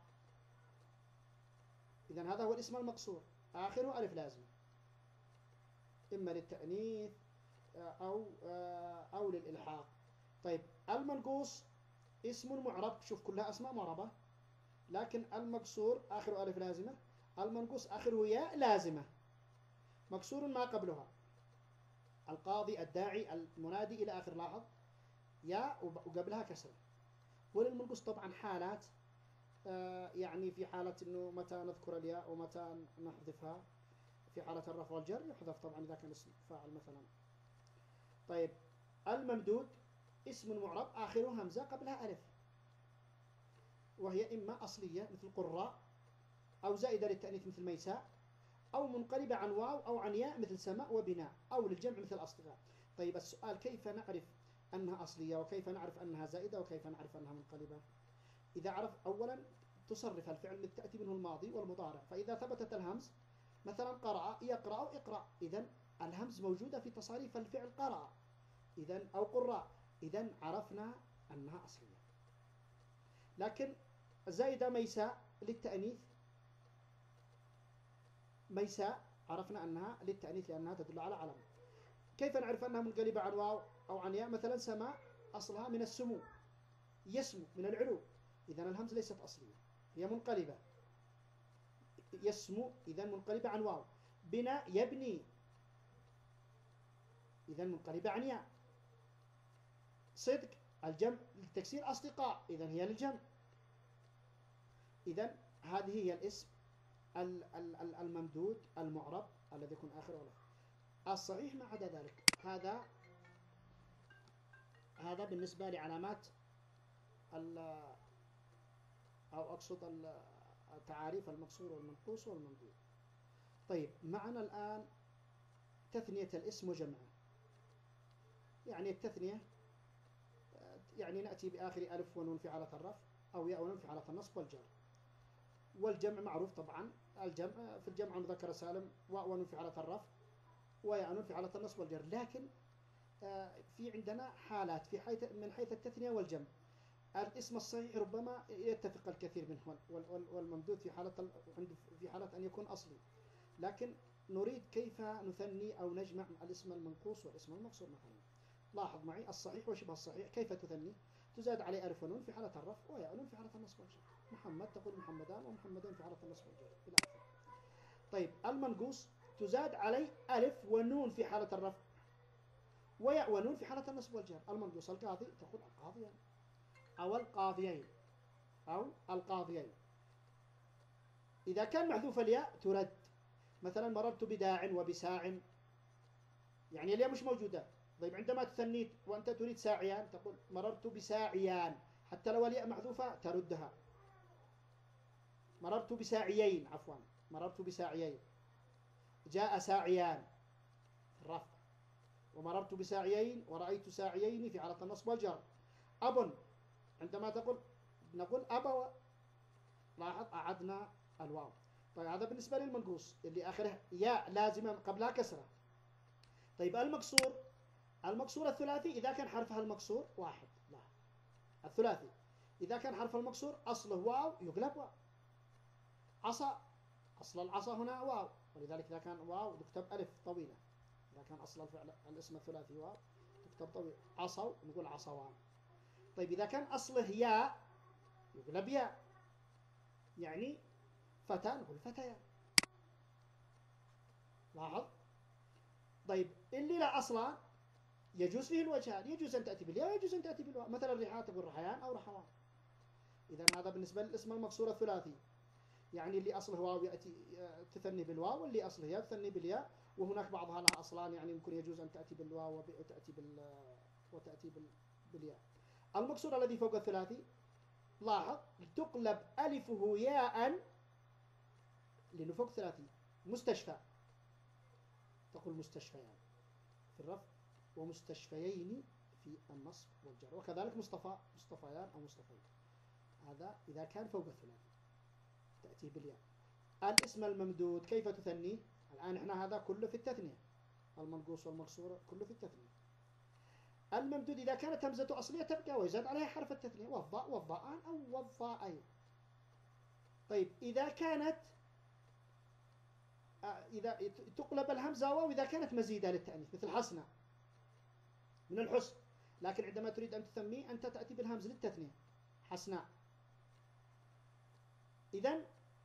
إذن هذا هو الاسم المقصور، آخره ألف لازمة، إما للتأنيث أو أو للإلحاق. طيب المنقوص اسم معرب، شوف كلها أسماء معربة، لكن المكسور آخره ألف لازمة، المنقوص آخره ياء لازمة، مكسور ما قبلها، القاضي، الداعي، المنادي إلى آخر. لاحظ ياء وقبلها كسرة. وللمنقوص طبعا حالات، آه يعني في حالة أنه متى نذكر الياء ومتى نحذفها. في حالة الرفع والجر يحذف طبعا إذا كان اسم فاعل مثلا. طيب الممدود اسم معرب آخره همزة قبلها ألف، وهي إما أصلية مثل قراء، أو زائدة للتأنيث مثل ميساء، أو منقلبة عن واو أو عن ياء مثل سماء وبناء، أو للجمع مثل أصدقاء. طيب السؤال: كيف نعرف أنها أصلية، وكيف نعرف أنها زائدة، وكيف نعرف أنها منقلبة؟ إذا عرف أولا تصرف الفعل من تأتي منه الماضي والمضارع. فإذا ثبتت الهمز مثلا قرأ يقرأ أو اقرأ، إذن الهمز موجودة في تصاريف الفعل قرأ إذن أو قراء، إذن عرفنا أنها أصلية. لكن زائدة ميساء للتأنيث، ميساء عرفنا أنها للتأنيث لأنها تدل على علم. كيف نعرف أنها منقلبة عن واو أو عن ياء؟ مثلا سماء أصلها من السمو، يسمو من العلو، إذن الهمز ليست أصلية، هي منقلبة. يسمو إذن منقلبة عن واو. بناء يبني، إذن منقلبة عن ياء. صدق الجمع للتكسير أصدقاء، إذن هي للجمع. إذن هذه هي الاسم الممدود المعرب الذي يكون آخره ألف. الصحيح ما عدا ذلك. هذا هذا بالنسبة لعلامات أو أقصد تعاريف المكسور والمنقوص والممدود. طيب معنا الآن تثنية الاسم وجمعه. يعني التثنية يعني نأتي بآخر ألف ونون في حالة الرفع، أو ياء ونون في حالة النصب والجر. والجمع معروف طبعا، الجمع في الجمع المذكر السالم واو ونون في حالة الرفع، وياء ونون في حالة النصب والجر. لكن في عندنا حالات في حيث من حيث التثنية والجمع. الاسم الصحيح ربما يتفق الكثير منه، والممدود في حالة في حالة أن يكون أصلي. لكن نريد كيف نثني أو نجمع الاسم المنقوص والاسم المكسور مثلا. لاحظ معي الصحيح وشبه الصحيح كيف تثني: تزاد عليه ألف ونون في حالة الرفع، وياء ونون في حالة النصب والجر. محمد تقول محمدان ومحمدين في حالة النصب والجر إلى آخره. طيب المنقوص تزاد عليه ألف ونون في حالة الرفع، وياء ونون في حالة النصب والجر. المنقوص القاضي تقول القاضيان أو القاضيين أو القاضيين. إذا كان محذوف الياء ترد، مثلا مررت بداع وبساع، يعني الياء مش موجودة. طيب عندما تثنيت وأنت تريد ساعيان تقول مررت بساعيان، حتى لو الياء محذوفة تردها. مررت بساعيين، عفوا مررت بساعيين. جاء ساعيان في الرفع، ومررت بساعيين ورأيت ساعيين في حالة النصب والجر. أب عندما تقول نقول أبوا، لاحظ أعدنا الواو. طيب هذا بالنسبة للمنقوص اللي آخره ياء لازمة قبلها كسرة. طيب المكسور المكسور الثلاثي إذا كان حرفها المكسور واحد، لا الثلاثي إذا كان حرف المكسور أصله واو يقلب واو. عصا، أصل العصا هنا واو، ولذلك إذا كان واو تكتب ألف طويلة. إذا كان أصل الفعل الاسم الثلاثي واو تكتب طويل. عصوا نقول عصوان. طيب إذا كان أصله ياء يقلب ياء، يعني فتى نقول فتيان. لاحظ. طيب اللي لا أصلا يجوز فيه الوجهان، يجوز أن تأتي بالياء ويجوز أن تأتي بالواو. مثلا الرحاة تقول رحيان أو رحوان. إذا هذا بالنسبة للاسم المكسور الثلاثي، يعني اللي أصله واو يأتي تثني بالواو، واللي أصله ياء تثني بالياء. وهناك بعضها لها أصلان، يعني ممكن يجوز أن تأتي بالواو وتأتي بال وتأتي بال... بالياء. المكسور الذي فوق الثلاثي لاحظ تقلب ألفه ياء لأنه فوق ثلاثي. مستشفى تقول مستشفيان في الرفع، ومستشفيين في النصب والجر، وكذلك مصطفى مصطفيان أو مصطفيين. هذا إذا كان فوق الثلاثي تأتيه بالياء. الاسم الممدود كيف تثنيه؟ الآن احنا هذا كله في التثنية، المنقوص والمكسور كله في التثنية. الممدود إذا كانت همزته أصلية تبقى ويزاد عليها حرف التثنية، والضاء والضاءان أو والضاءين. طيب إذا كانت إذا تقلب الهمزة واو إذا كانت مزيدة للتأنيث، مثل حسنة من الحسن، لكن عندما تريد أن تسميه أنت تأتي بالهمز للتثنية حسناء. إذن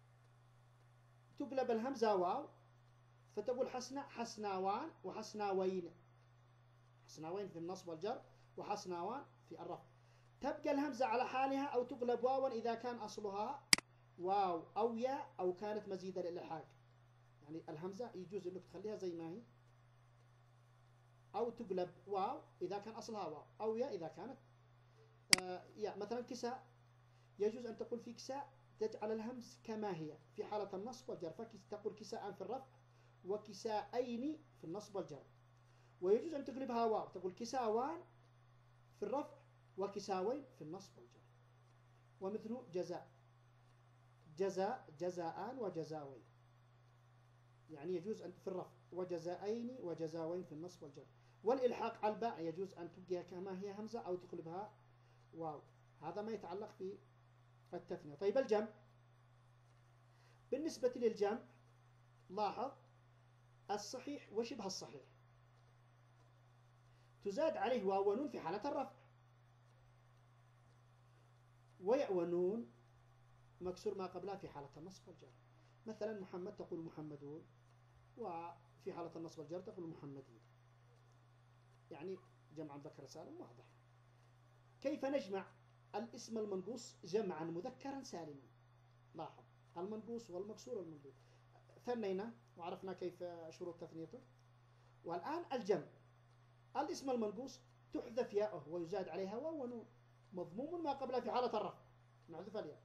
تقلب الهمزة واو فتقول حسناء حسناوان وحسناوين. حسناوين في النصب والجر وحسناوان في الرفع. تبقى الهمزة على حالها أو تقلب واوا إذا كان أصلها واو أو ياء أو كانت مزيدة للإلحاق. يعني الهمزة يجوز أنك تخليها زي ما هي، أو تقلب واو إذا كان أصلها واو، أو ياء إذا كانت آه ياء. مثلا كساء يجوز أن تقول في كساء تجعل الهمز كما هي في حالة النصب والجر، فتقول كساء في الرفع وكساءين في النصب والجر. ويجوز أن تقلبها واو تقول كساوان في الرفع وكساوين في النصب والجر. ومثله جزاء، جزاء جزاءان وجزاوين، يعني يجوز أن في الرفع، وجزاءين وجزاوين في النصب والجر. والإلحاق على الباء يجوز أن تبقيها كما هي همزة أو تقلبها واو. هذا ما يتعلق في التثنية. طيب الجمع، بالنسبة للجمع لاحظ الصحيح وشبه الصحيح تزاد عليه واو ونون في حالة الرفع، وياء ونون مكسور ما قبلها في حالة النصب والجر. مثلا محمد تقول محمدون، وفي حالة النصب والجر تقول محمدين، يعني جمع مذكر سالم واضح. كيف نجمع الاسم المنقوص جمعا مذكرا سالما؟ لاحظ المنقوص والمكسور والممدود ثنينا وعرفنا كيف شروط تثنيته. والآن الجمع، الاسم المنقوص تحذف ياءه ويزاد عليها واو ونون مضموم ما قبلها في حالة الرفع نحذف الياء،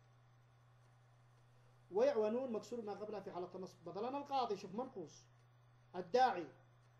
وياء ونون مكسور ما قبلها في حالة النصب. مثلا القاضي شوف منقوص، الداعي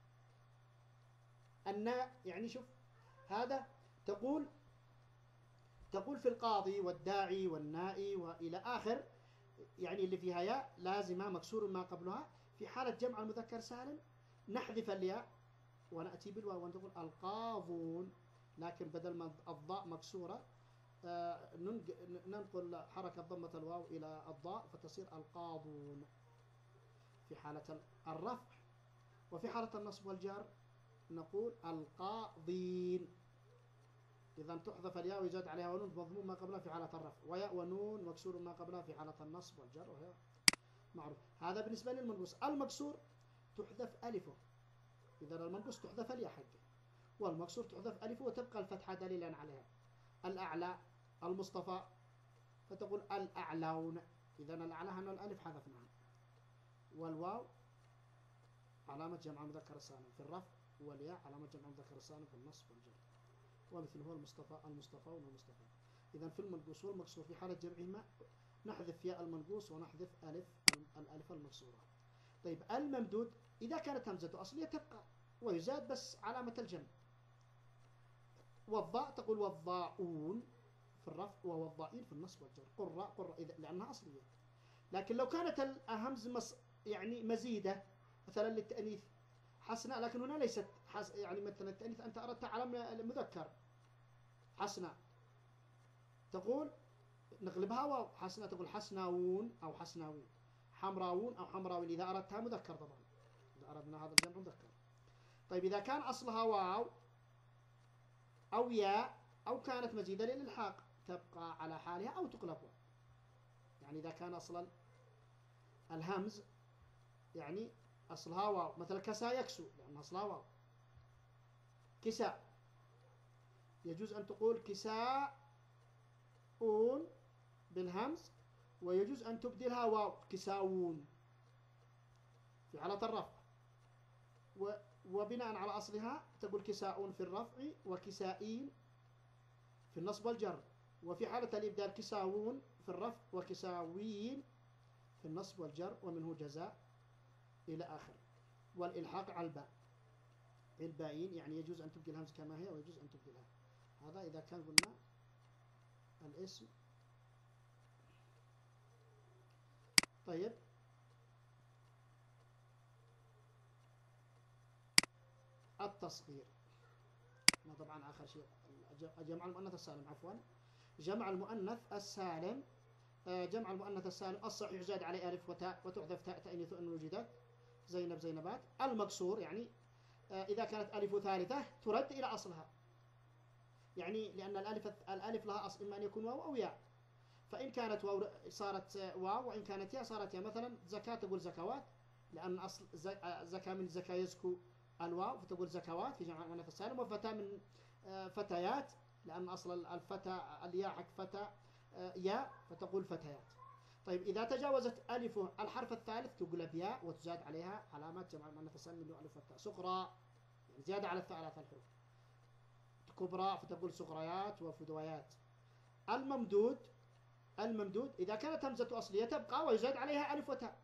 النا، يعني شوف هذا تقول تقول في القاضي والداعي والنائي وإلى آخر، يعني اللي فيها ياء لازمة مكسور ما قبلها. في حالة جمع المذكر سالم نحذف الياء ونأتي بالواو ونقول القاضون، لكن بدل ما الضاء مكسورة آه ننقل حركة ضمة الواو إلى الضاء فتصير القاضون في حالة الرفع. وفي حالة النصب والجر نقول القاضين، إذا تحذف الياء ويزاد عليها ونون مضموم ما قبلها في حالة الرفع، وياء ونون مكسور ما قبلها في حالة النصب والجر، وهي معروف. هذا بالنسبة للمنقوص. المكسور تحذف ألفه، إذا المنقوص تحذف الياء حقه، والمكسور تحذف ألفه وتبقى الفتحة دليلا عليها. الأعلى المصطفى فتقول الأعلون، إذا الأعلى هنا الألف حذفناها، والواو علامة جمع مذكر السالم في الرفع، والياء علامة جمع مذكر السالم في النصب والجر. ومثله المصطفى المصطفى والمصطفى. إذا في المنقوص والمكسور في حالة جمعهما نحذف ياء المنقوص ونحذف ألف الألف المكسورة. طيب الممدود إذا كانت همزته أصلية تبقى ويزاد بس علامة الجمع. والضاء تقول والضاؤون في الرفع ووالضائين في النصب والجر. قراء قراء إذا لأنها أصلية. لكن لو كانت الهمز مص يعني مزيدة مثلا للتأنيث حسناء، لكن هنا ليست حس يعني مثلا التأنيث أنت أردت علم المذكر حسنة، تقول نقلبها واو، حسنة تقول حسناون أو حسناوين، حمراون أو حمراوين إذا أردتها مذكر طبعا، إذا أردنا هذا الجمع مذكر. طيب إذا كان أصلها واو أو ياء أو كانت مزيدة للإلحاق تبقى على حالها أو تقلب واو. يعني إذا كان أصلا الهمز يعني أصلها واو، مثل كسا يكسو لأن أصلها واو. كساء يجوز أن تقول كساءون بالهمز، ويجوز أن تبدلها واو كساوون في حالة الرفع، وبناء على أصلها تقول كساءون في الرفع وكسائين في النصب والجر، وفي حالة الإبدال كساوون في الرفع وكساوين في النصب والجر ومنه جزاء إلى آخر. والإلحاق على الباء، الباءين يعني يجوز أن تبدل الهمز كما هي ويجوز أن تبدلها. هذا إذا كان قلنا الاسم. طيب التصغير طبعا آخر شيء جمع المؤنث السالم، عفوا جمع المؤنث السالم. جمع المؤنث السالم الصحيح يزاد عليه ألف وتاء وتحذف تاء تأنيث إن وجدت، زينب زينبات. المكسور يعني إذا كانت ألف ثالثة ترد إلى أصلها، يعني لأن الألف الألف لها أصل إما أن يكون واو أو ياء، فإن كانت واو صارت واو وإن كانت ياء صارت ياء. مثلا زكاة تقول زكوات لأن أصل زكاة من زكاة يزكو الواو فتقول زكوات في جمع المؤنث السالم. وفتاة من فتيات لأن أصل الفتى الياء حق فتى ياء فتقول فتيات. طيب إذا تجاوزت ألف الحرف الثالث تقلب ياء وتزاد عليها علامات جمع المؤنث السالم اللي هو ألف والتاء. صغرى يعني زيادة على الثلاث الحروف. كبرى فتقول صغريات وفدويات. الممدود الممدود إذا كانت همزة أصلية تبقى ويزاد عليها ألف وتاء.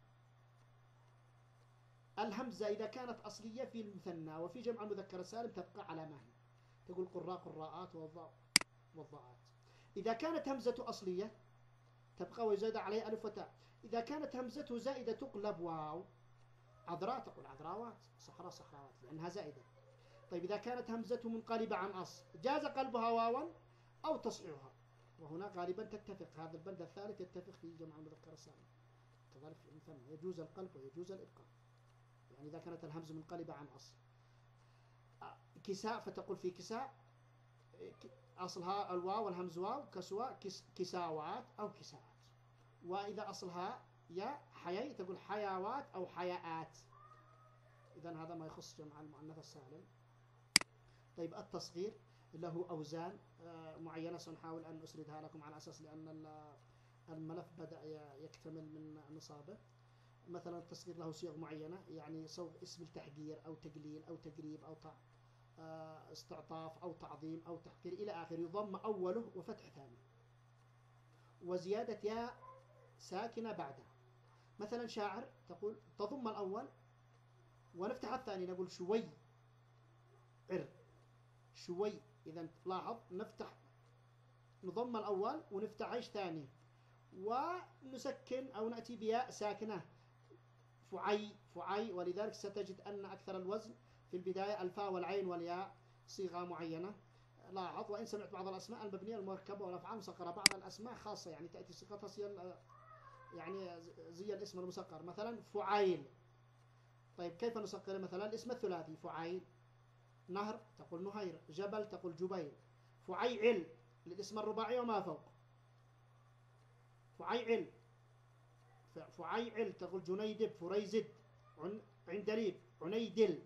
الهمزة إذا كانت أصلية في المثنى وفي جمع المذكر السالم تبقى على ما هي، تقول قراء قراءات والضاء والضاءات. إذا كانت همزة أصلية تبقى ويزاد عليها ألف وتاء. إذا كانت همزته زائدة تقلب واو. عذراء تقول عذراوات، صحراء صحراوات لأنها زائدة. طيب إذا كانت همزته منقلبة عن أصل جاز قلبها واوا أو تصحيحها، وهنا غالبا تتفق هذا البند الثالث يتفق في جمع المذكر السالم. كذلك في المثنى يجوز القلب ويجوز الإبقاء، يعني إذا كانت الهمزة منقلبة عن أصل. كساء فتقول في كساء أصلها الواو والهمز واو كسواء كساوات أو كساءات. وإذا أصلها يا حيي تقول حياوات أو حياءات. إذن هذا ما يخص جمع المؤنث السالم. طيب التصغير له أوزان معينة سنحاول أن أسردها لكم على أساس لأن الملف بدأ يكتمل من نصابه. مثلا التصغير له صيغ معينة، يعني صوغ اسم التحقير أو تقليل أو تقريب أو استعطاف أو تعظيم أو تحقير إلى آخره. يضم أوله وفتح ثاني وزيادة ياء ساكنة بعدها. مثلا شاعر تقول تضم الأول ونفتح الثاني نقول شوي عر شوي. إذا لاحظ نفتح نضم الأول ونفتح عيش ثاني ونسكن أو نأتي بياء ساكنة فعي فعي. ولذلك ستجد أن أكثر الوزن في البداية الفاء والعين والياء صيغة معينة. لاحظ وإن سمعت بعض الأسماء المبنية المركبة والأفعال المسقرة بعض الأسماء خاصة يعني تأتي صيغتها صيغة يعني زي الاسم المسقر مثلا فعيل. طيب كيف نسقر مثلا الاسم الثلاثي فعيل؟ نهر تقول نهير، جبل تقول جبيل. فعيعل للاسم الرباعي وما فوق. فعيعل فعيعل تقول جنيدب فريزد عندليب عنيدل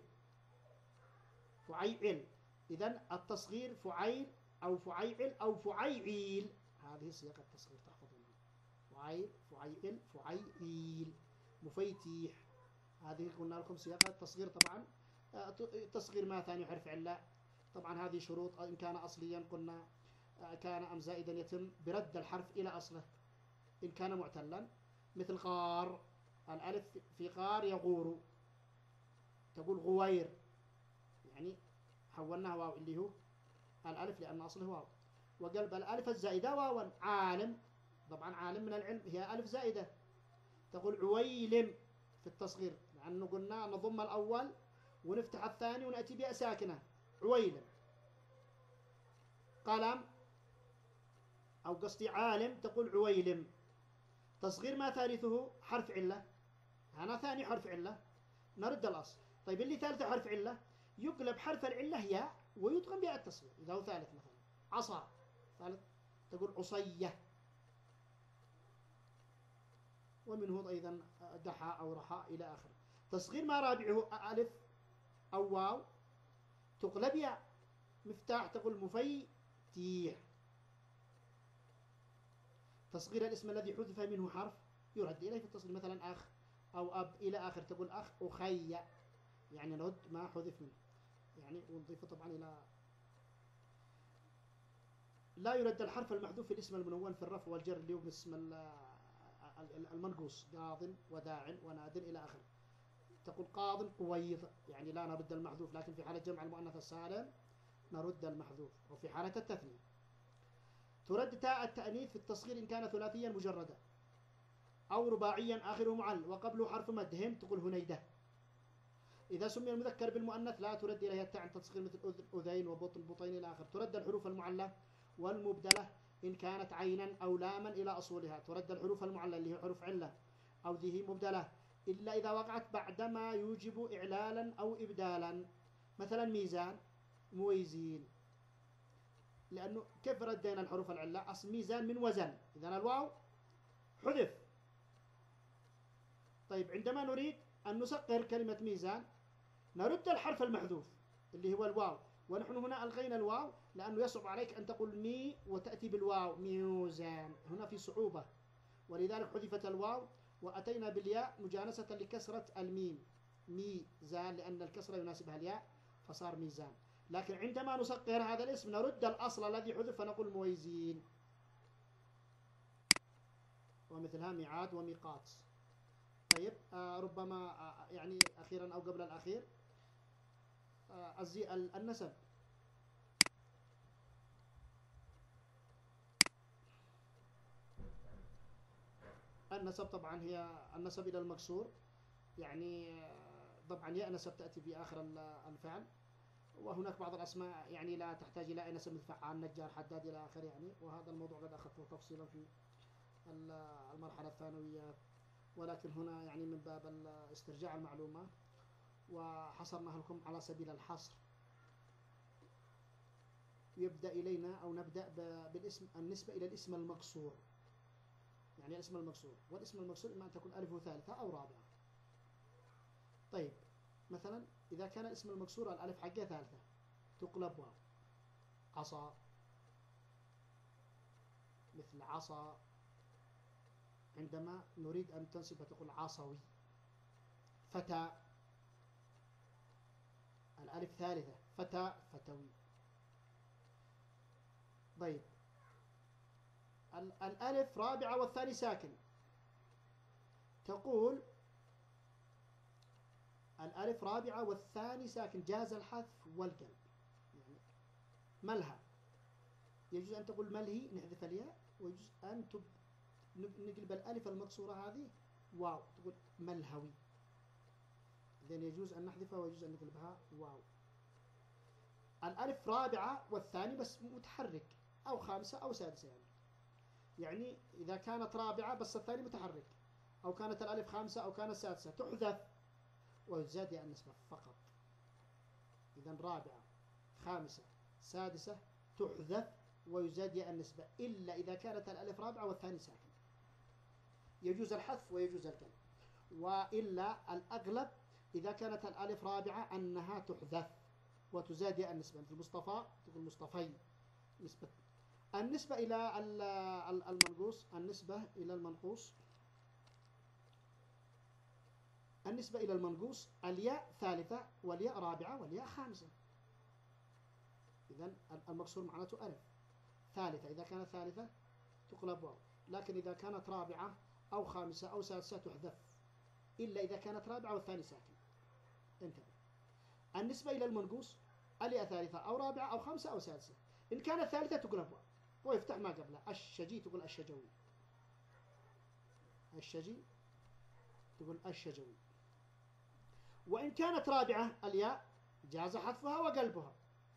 فعيعل. إذن التصغير فعيل أو فعيعل أو فعيعيل، هذه صيغة التصغير تحفظونها. فعيل فعيعل فعيعيل. مفيتيح هذه قلنا لكم صيغة التصغير. طبعا تصغير ما ثاني حرف علة طبعا هذه شروط. إن كان أصليا قلنا كان أم زائدا يتم برد الحرف إلى أصله. إن كان معتلا مثل غار الألف في غار يغور تقول غوير يعني حولناها واو اللي هو الألف لأن أصله واو. وقلب الألف الزائدة واوا. عالم طبعا عالم من العلم هي ألف زائدة تقول عويلم في التصغير لأنه قلنا نضم الأول ونفتح الثاني ونأتي بها ساكنة، عويلم. قلم أو قصدي عالم تقول عويلم. تصغير ما ثالثه حرف علة، هنا ثاني حرف علة، نرد الأصل. طيب اللي ثالثه حرف علة يقلب حرف العلة ياء ويدغم بها التصغير إذا هو ثالث. مثلا عصا ثالث تقول عصية. ومنه أيضا دحى أو رحى إلى آخره. تصغير ما رابعه ألف أو واو تقلب ياء. مفتاح تقول مفيتيح. تصغير الاسم الذي حذف منه حرف يرد إليه في التصغير، مثلا أخ أو أب إلى آخر تقول أخ أخي، يعني نرد ما حذف منه، يعني ونضيفه طبعا إلى. لا يرد الحرف المحذوف في الاسم المنون في الرفع والجر اللي هو اسم المنقوص، قاض وداع وناد إلى آخره. تقول قاض قويض، يعني لا نرد المحذوف، لكن في حالة جمع المؤنث السالم نرد المحذوف، وفي حالة التثنية ترد تاء التأنيث في التصغير إن كان ثلاثيا مجردا أو رباعيا آخره معل وقبله حرف مد، هم تقول هنيدة. إذا سمي المذكر بالمؤنث لا ترد إليها التاء عن تصغير مثل أذين وبطن بطين إلى آخر. ترد الحروف المعلة والمبدلة إن كانت عينا أو لاما إلى أصولها. ترد الحروف المعلة اللي هي حروف علة أو ذي مبدلة إلا إذا وقعت بعدما يوجب إعلالا أو إبدالا، مثلا ميزان مويزين، لأنه كيف ردينا الحروف العلة؟ أصل ميزان من وزن، إذن الواو حذف. طيب عندما نريد أن نسقر كلمة ميزان نرد الحرف المحذوف اللي هو الواو، ونحن هنا ألغينا الواو لأنه يصعب عليك أن تقول مي وتأتي بالواو ميوزان، هنا في صعوبة، ولذلك حذفت الواو وأتينا بالياء مجانسة لكسرة الميم ميزان، لأن الكسرة يناسبها الياء فصار ميزان. لكن عندما نسقر هذا الاسم نرد الأصل الذي حذف فنقول مويزين، ومثلها ميعاد وميقات. طيب آه ربما آه يعني أخيرا أو قبل الأخير آه النسب. النسب طبعا هي النسب إلى المكسور، يعني طبعا ياء نسب تأتي في آخر الفعل، وهناك بعض الأسماء يعني لا تحتاج إلى أي نسب مثل فعال نجار حداد إلى آخره يعني، وهذا الموضوع قد أخذته تفصيلا في المرحلة الثانوية، ولكن هنا يعني من باب استرجاع المعلومات وحصرناها لكم على سبيل الحصر. يبدأ إلينا أو نبدأ بالاسم النسبة إلى الاسم المكسور، يعني الاسم المكسور، والاسم المكسور إما أن تكون ألف ثالثة أو رابعة. طيب مثلا إذا كان الاسم المكسور الألف حقه ثالثة تقلب واو. عصا مثل عصا، عندما نريد أن تنصب تقول عصوي. فتى الألف ثالثة فتى فتوي. طيب الألف رابعة والثاني ساكن تقول الألف رابعة والثاني ساكن جاز الحذف والقلب، يعني ملهى يجوز أن تقول ملهي نحذف الياء، ويجوز أن تب... نقلب الألف المكسورة هذه واو تقول ملهوي، إذن يجوز أن نحذفها ويجوز أن نقلبها واو. الألف رابعة والثاني بس متحرك أو خامسة أو سادسة، يعني يعني إذا كانت رابعة بس الثاني متحرك، أو كانت الألف خامسة أو كانت سادسة تحذف ويزاد يعني النسبة فقط. إذن رابعة خامسة سادسة تحذف ويزاد يعني النسبة، إلا إذا كانت الألف رابعة والثاني ساكن يجوز الحذف ويجوز القلب، وإلا الأغلب إذا كانت الألف رابعة أنها تحذف وتزاد يعني النسبة، مثل مصطفى تقول مصطفي. نسبة النسبة إلى المنقوص النسبة إلى المنقوص النسبة إلى المنقوص الياء ثالثة والياء رابعة والياء خامسة. إذن المكسور معناته ألف ثالثة، إذا كانت ثالثة تقلب واو، لكن إذا كانت رابعة أو خامسة أو سادسة تحذف، إلا إذا كانت رابعة والثاني ساكن. انتبه. النسبة إلى المنقوص الياء ثالثة أو رابعة أو خامسة أو سادسة، إن كانت ثالثة تقلب واو ويفتح ما قبله. الشجي تقول الشجوي، الشجي تقول الشجوي. وإن كانت رابعة الياء جاز حذفها وقلبها،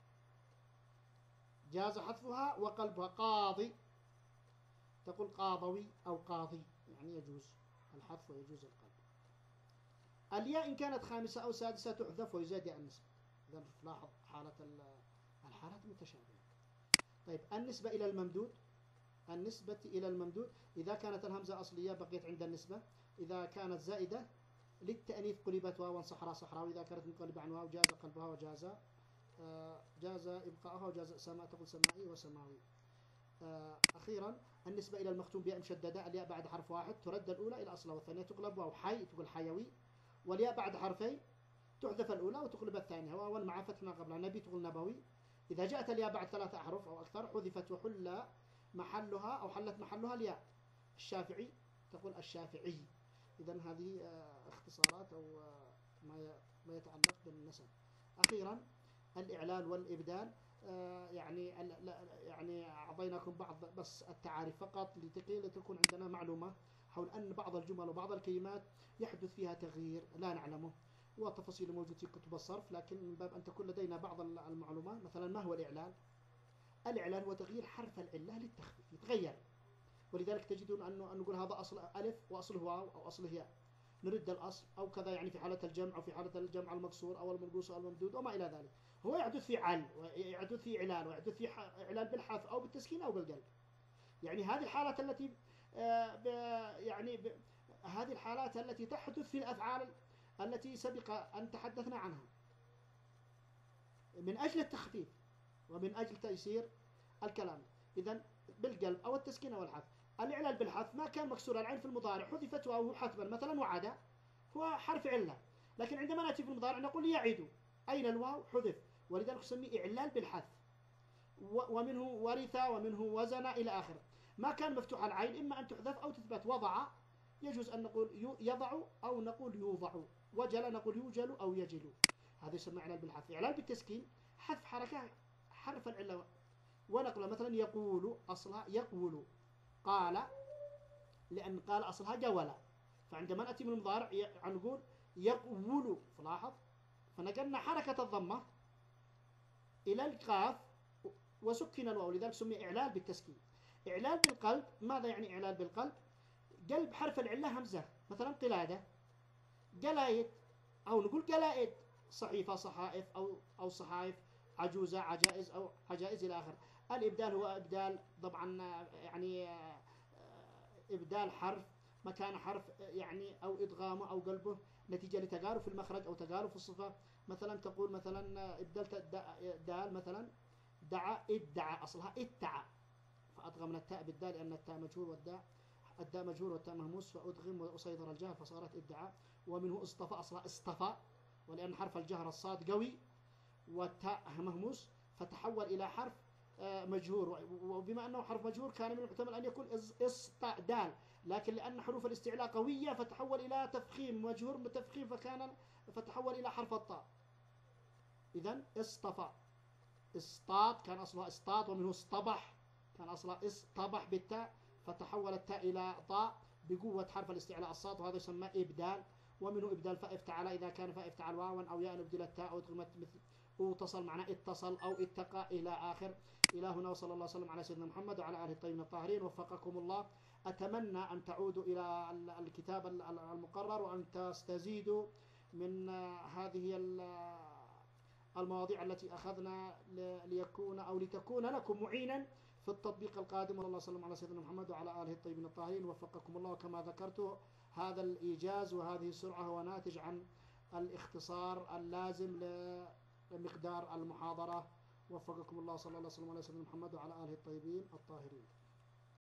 جاز حذفها وقلبها. قاضي تقول قاضوي أو قاضي، يعني يجوز الحذف ويجوز القلب. الياء إن كانت خامسة أو سادسة تحذف ويزاد ياء النسبة. إذا لاحظ حالة الحالات متشابهة. طيب النسبة إلى الممدود، النسبة إلى الممدود إذا كانت الهمزة أصلية بقيت عند النسبة، إذا كانت زائدة للتأنيث قلبت واوا صحراء صحراء، وإذا كانت منقلبة عن واو جاز قلبها وجاز آه جاز إبقاءها وجاز سماء تقول سمائي وسماوي. آه أخيرا النسبة إلى المختوم بياء مشددة، الياء بعد حرف واحد ترد الأولى إلى أصلها، والثانية تقلب واو حي تقول حيوي، والياء بعد حرفين تحذف الأولى وتقلب الثانية، واوا مع فتح ما قبلها نبي تقول نبوي. إذا جاءت الياء بعد ثلاثة أحرف أو أكثر حذفت وحل محلها أو حلت محلها الياء. الشافعي تقول الشافعي. إذن هذه اختصارات أو ما يتعلق بالنسب. أخيرا الإعلال والإبدال، يعني يعني أعطيناكم بعض بس التعاريف فقط لتكون عندنا معلومة حول أن بعض الجمل وبعض الكلمات يحدث فيها تغيير لا نعلمه، وتفاصيل موجود في كتب الصرف، لكن من باب أن تكون لدينا بعض المعلومات. مثلا ما هو الإعلال؟ الإعلال هو تغيير حرف العلة للتخفيف، يتغير، ولذلك تجدون أنه نقول هذا أصل ألف وأصله واو أو أصله ياء، نرد الأصل أو كذا، يعني في حالة الجمع أو في حالة الجمع المكسور أو المنقوص أو الممدود وما إلى ذلك. هو يحدث في عل ويحدث في إعلال ويحدث في إعلال بالحذف أو بالتسكين أو بالقلب. يعني هذه الحالات التي يعني هذه الحالات التي تحدث في الأفعال التي سبق أن تحدثنا عنها من أجل التخفيف ومن أجل تيسير الكلام. إذن بالقلب أو التسكين أو الحذف. الإعلال بالحذف ما كان مكسور العين في المضارع حذفت واو حتما، مثلا وعد هو حرف علة، لكن عندما نأتي في المضارع نقول يعد، أين الواو؟ حذف، ولذلك نسميه إعلال بالحذف. ومنه ورث ومنه وزن إلى آخره. ما كان مفتوح العين إما أن تحذف أو تثبت. وضع يجوز أن نقول يضع أو نقول يوضع. وجل نقول يوجل أو يجل. هذا يسمى إعلال بالحذف. إعلال بالتسكين حذف حركة حرف العلة ونقول مثلا يقول أصلها يقول، قال لأن قال أصلها جول، فعندما نأتي من المضارع نقول يقول، فلاحظ فنقلنا حركة الضمة إلى القاف وسكن الواو، لذلك سمي إعلال بالتسكين. إعلال بالقلب، ماذا يعني إعلال بالقلب؟ قلب حرف العلة همزة، مثلا قلادة، قلايد، أو نقول قلائد، صحيفة صحائف أو أو صحائف، عجوزة عجائز أو عجائز إلى آخر. الإبدال هو إبدال طبعا يعني إبدال حرف مكان حرف يعني أو إدغامه أو قلبه نتيجة لتقارب في المخرج أو تقارب في الصفة. مثلا تقول مثلا إبدلت دال مثلا دعا ادعى، أصلها ادعى، فأدغمنا التاء بالدال لأن التاء مجهول والداء الداء مجهول والتاء مهموس، فأدغم وأصيدر الجهر فصارت ادعى. ومنه اصطفى، أصلها اصطفى، ولأن حرف الجهر الصاد قوي والتاء مهموس فتحول إلى حرف مجهور، وبما أنه حرف مجهور كان من المحتمل أن يكون استدال، لكن لأن حروف الاستعلاء قوية فتحول إلى تفخيم، مجهور بتفخيم فكان فتحول إلى حرف الطاء. إذن اصطفى. اصطاد كان أصلها اصطاد، ومنه اصطبح كان أصلها اصطبح بالتاء فتحول التاء إلى طاء بقوة حرف الاستعلاء الصاد، وهذا يسمى إبدال. ومنه إبدال فاء افتعل، إذا كان فاء افتعل واوا أو ياء نبدل التاء أو ادغمت مثل واتصل معنا اتصل أو اتقى إلى آخر. إلى هنا وصلى الله وسلم على سيدنا محمد وعلى آله الطيبين الطاهرين. وفقكم الله. أتمنى أن تعودوا إلى الكتاب المقرر وأن تستزيدوا من هذه المواضيع التي أخذنا ليكون أو لتكون لكم معينا في التطبيق القادم. والله وسلم على سيدنا محمد وعلى آله الطيبين الطاهرين. وفقكم الله. وكما ذكرت هذا الإيجاز وهذه السرعة هو ناتج عن الاختصار اللازم لمقدار المحاضرة. وفقكم الله. صلى الله عليه وسلم على سيدنا محمد وعلى آله الطيبين الطاهرين.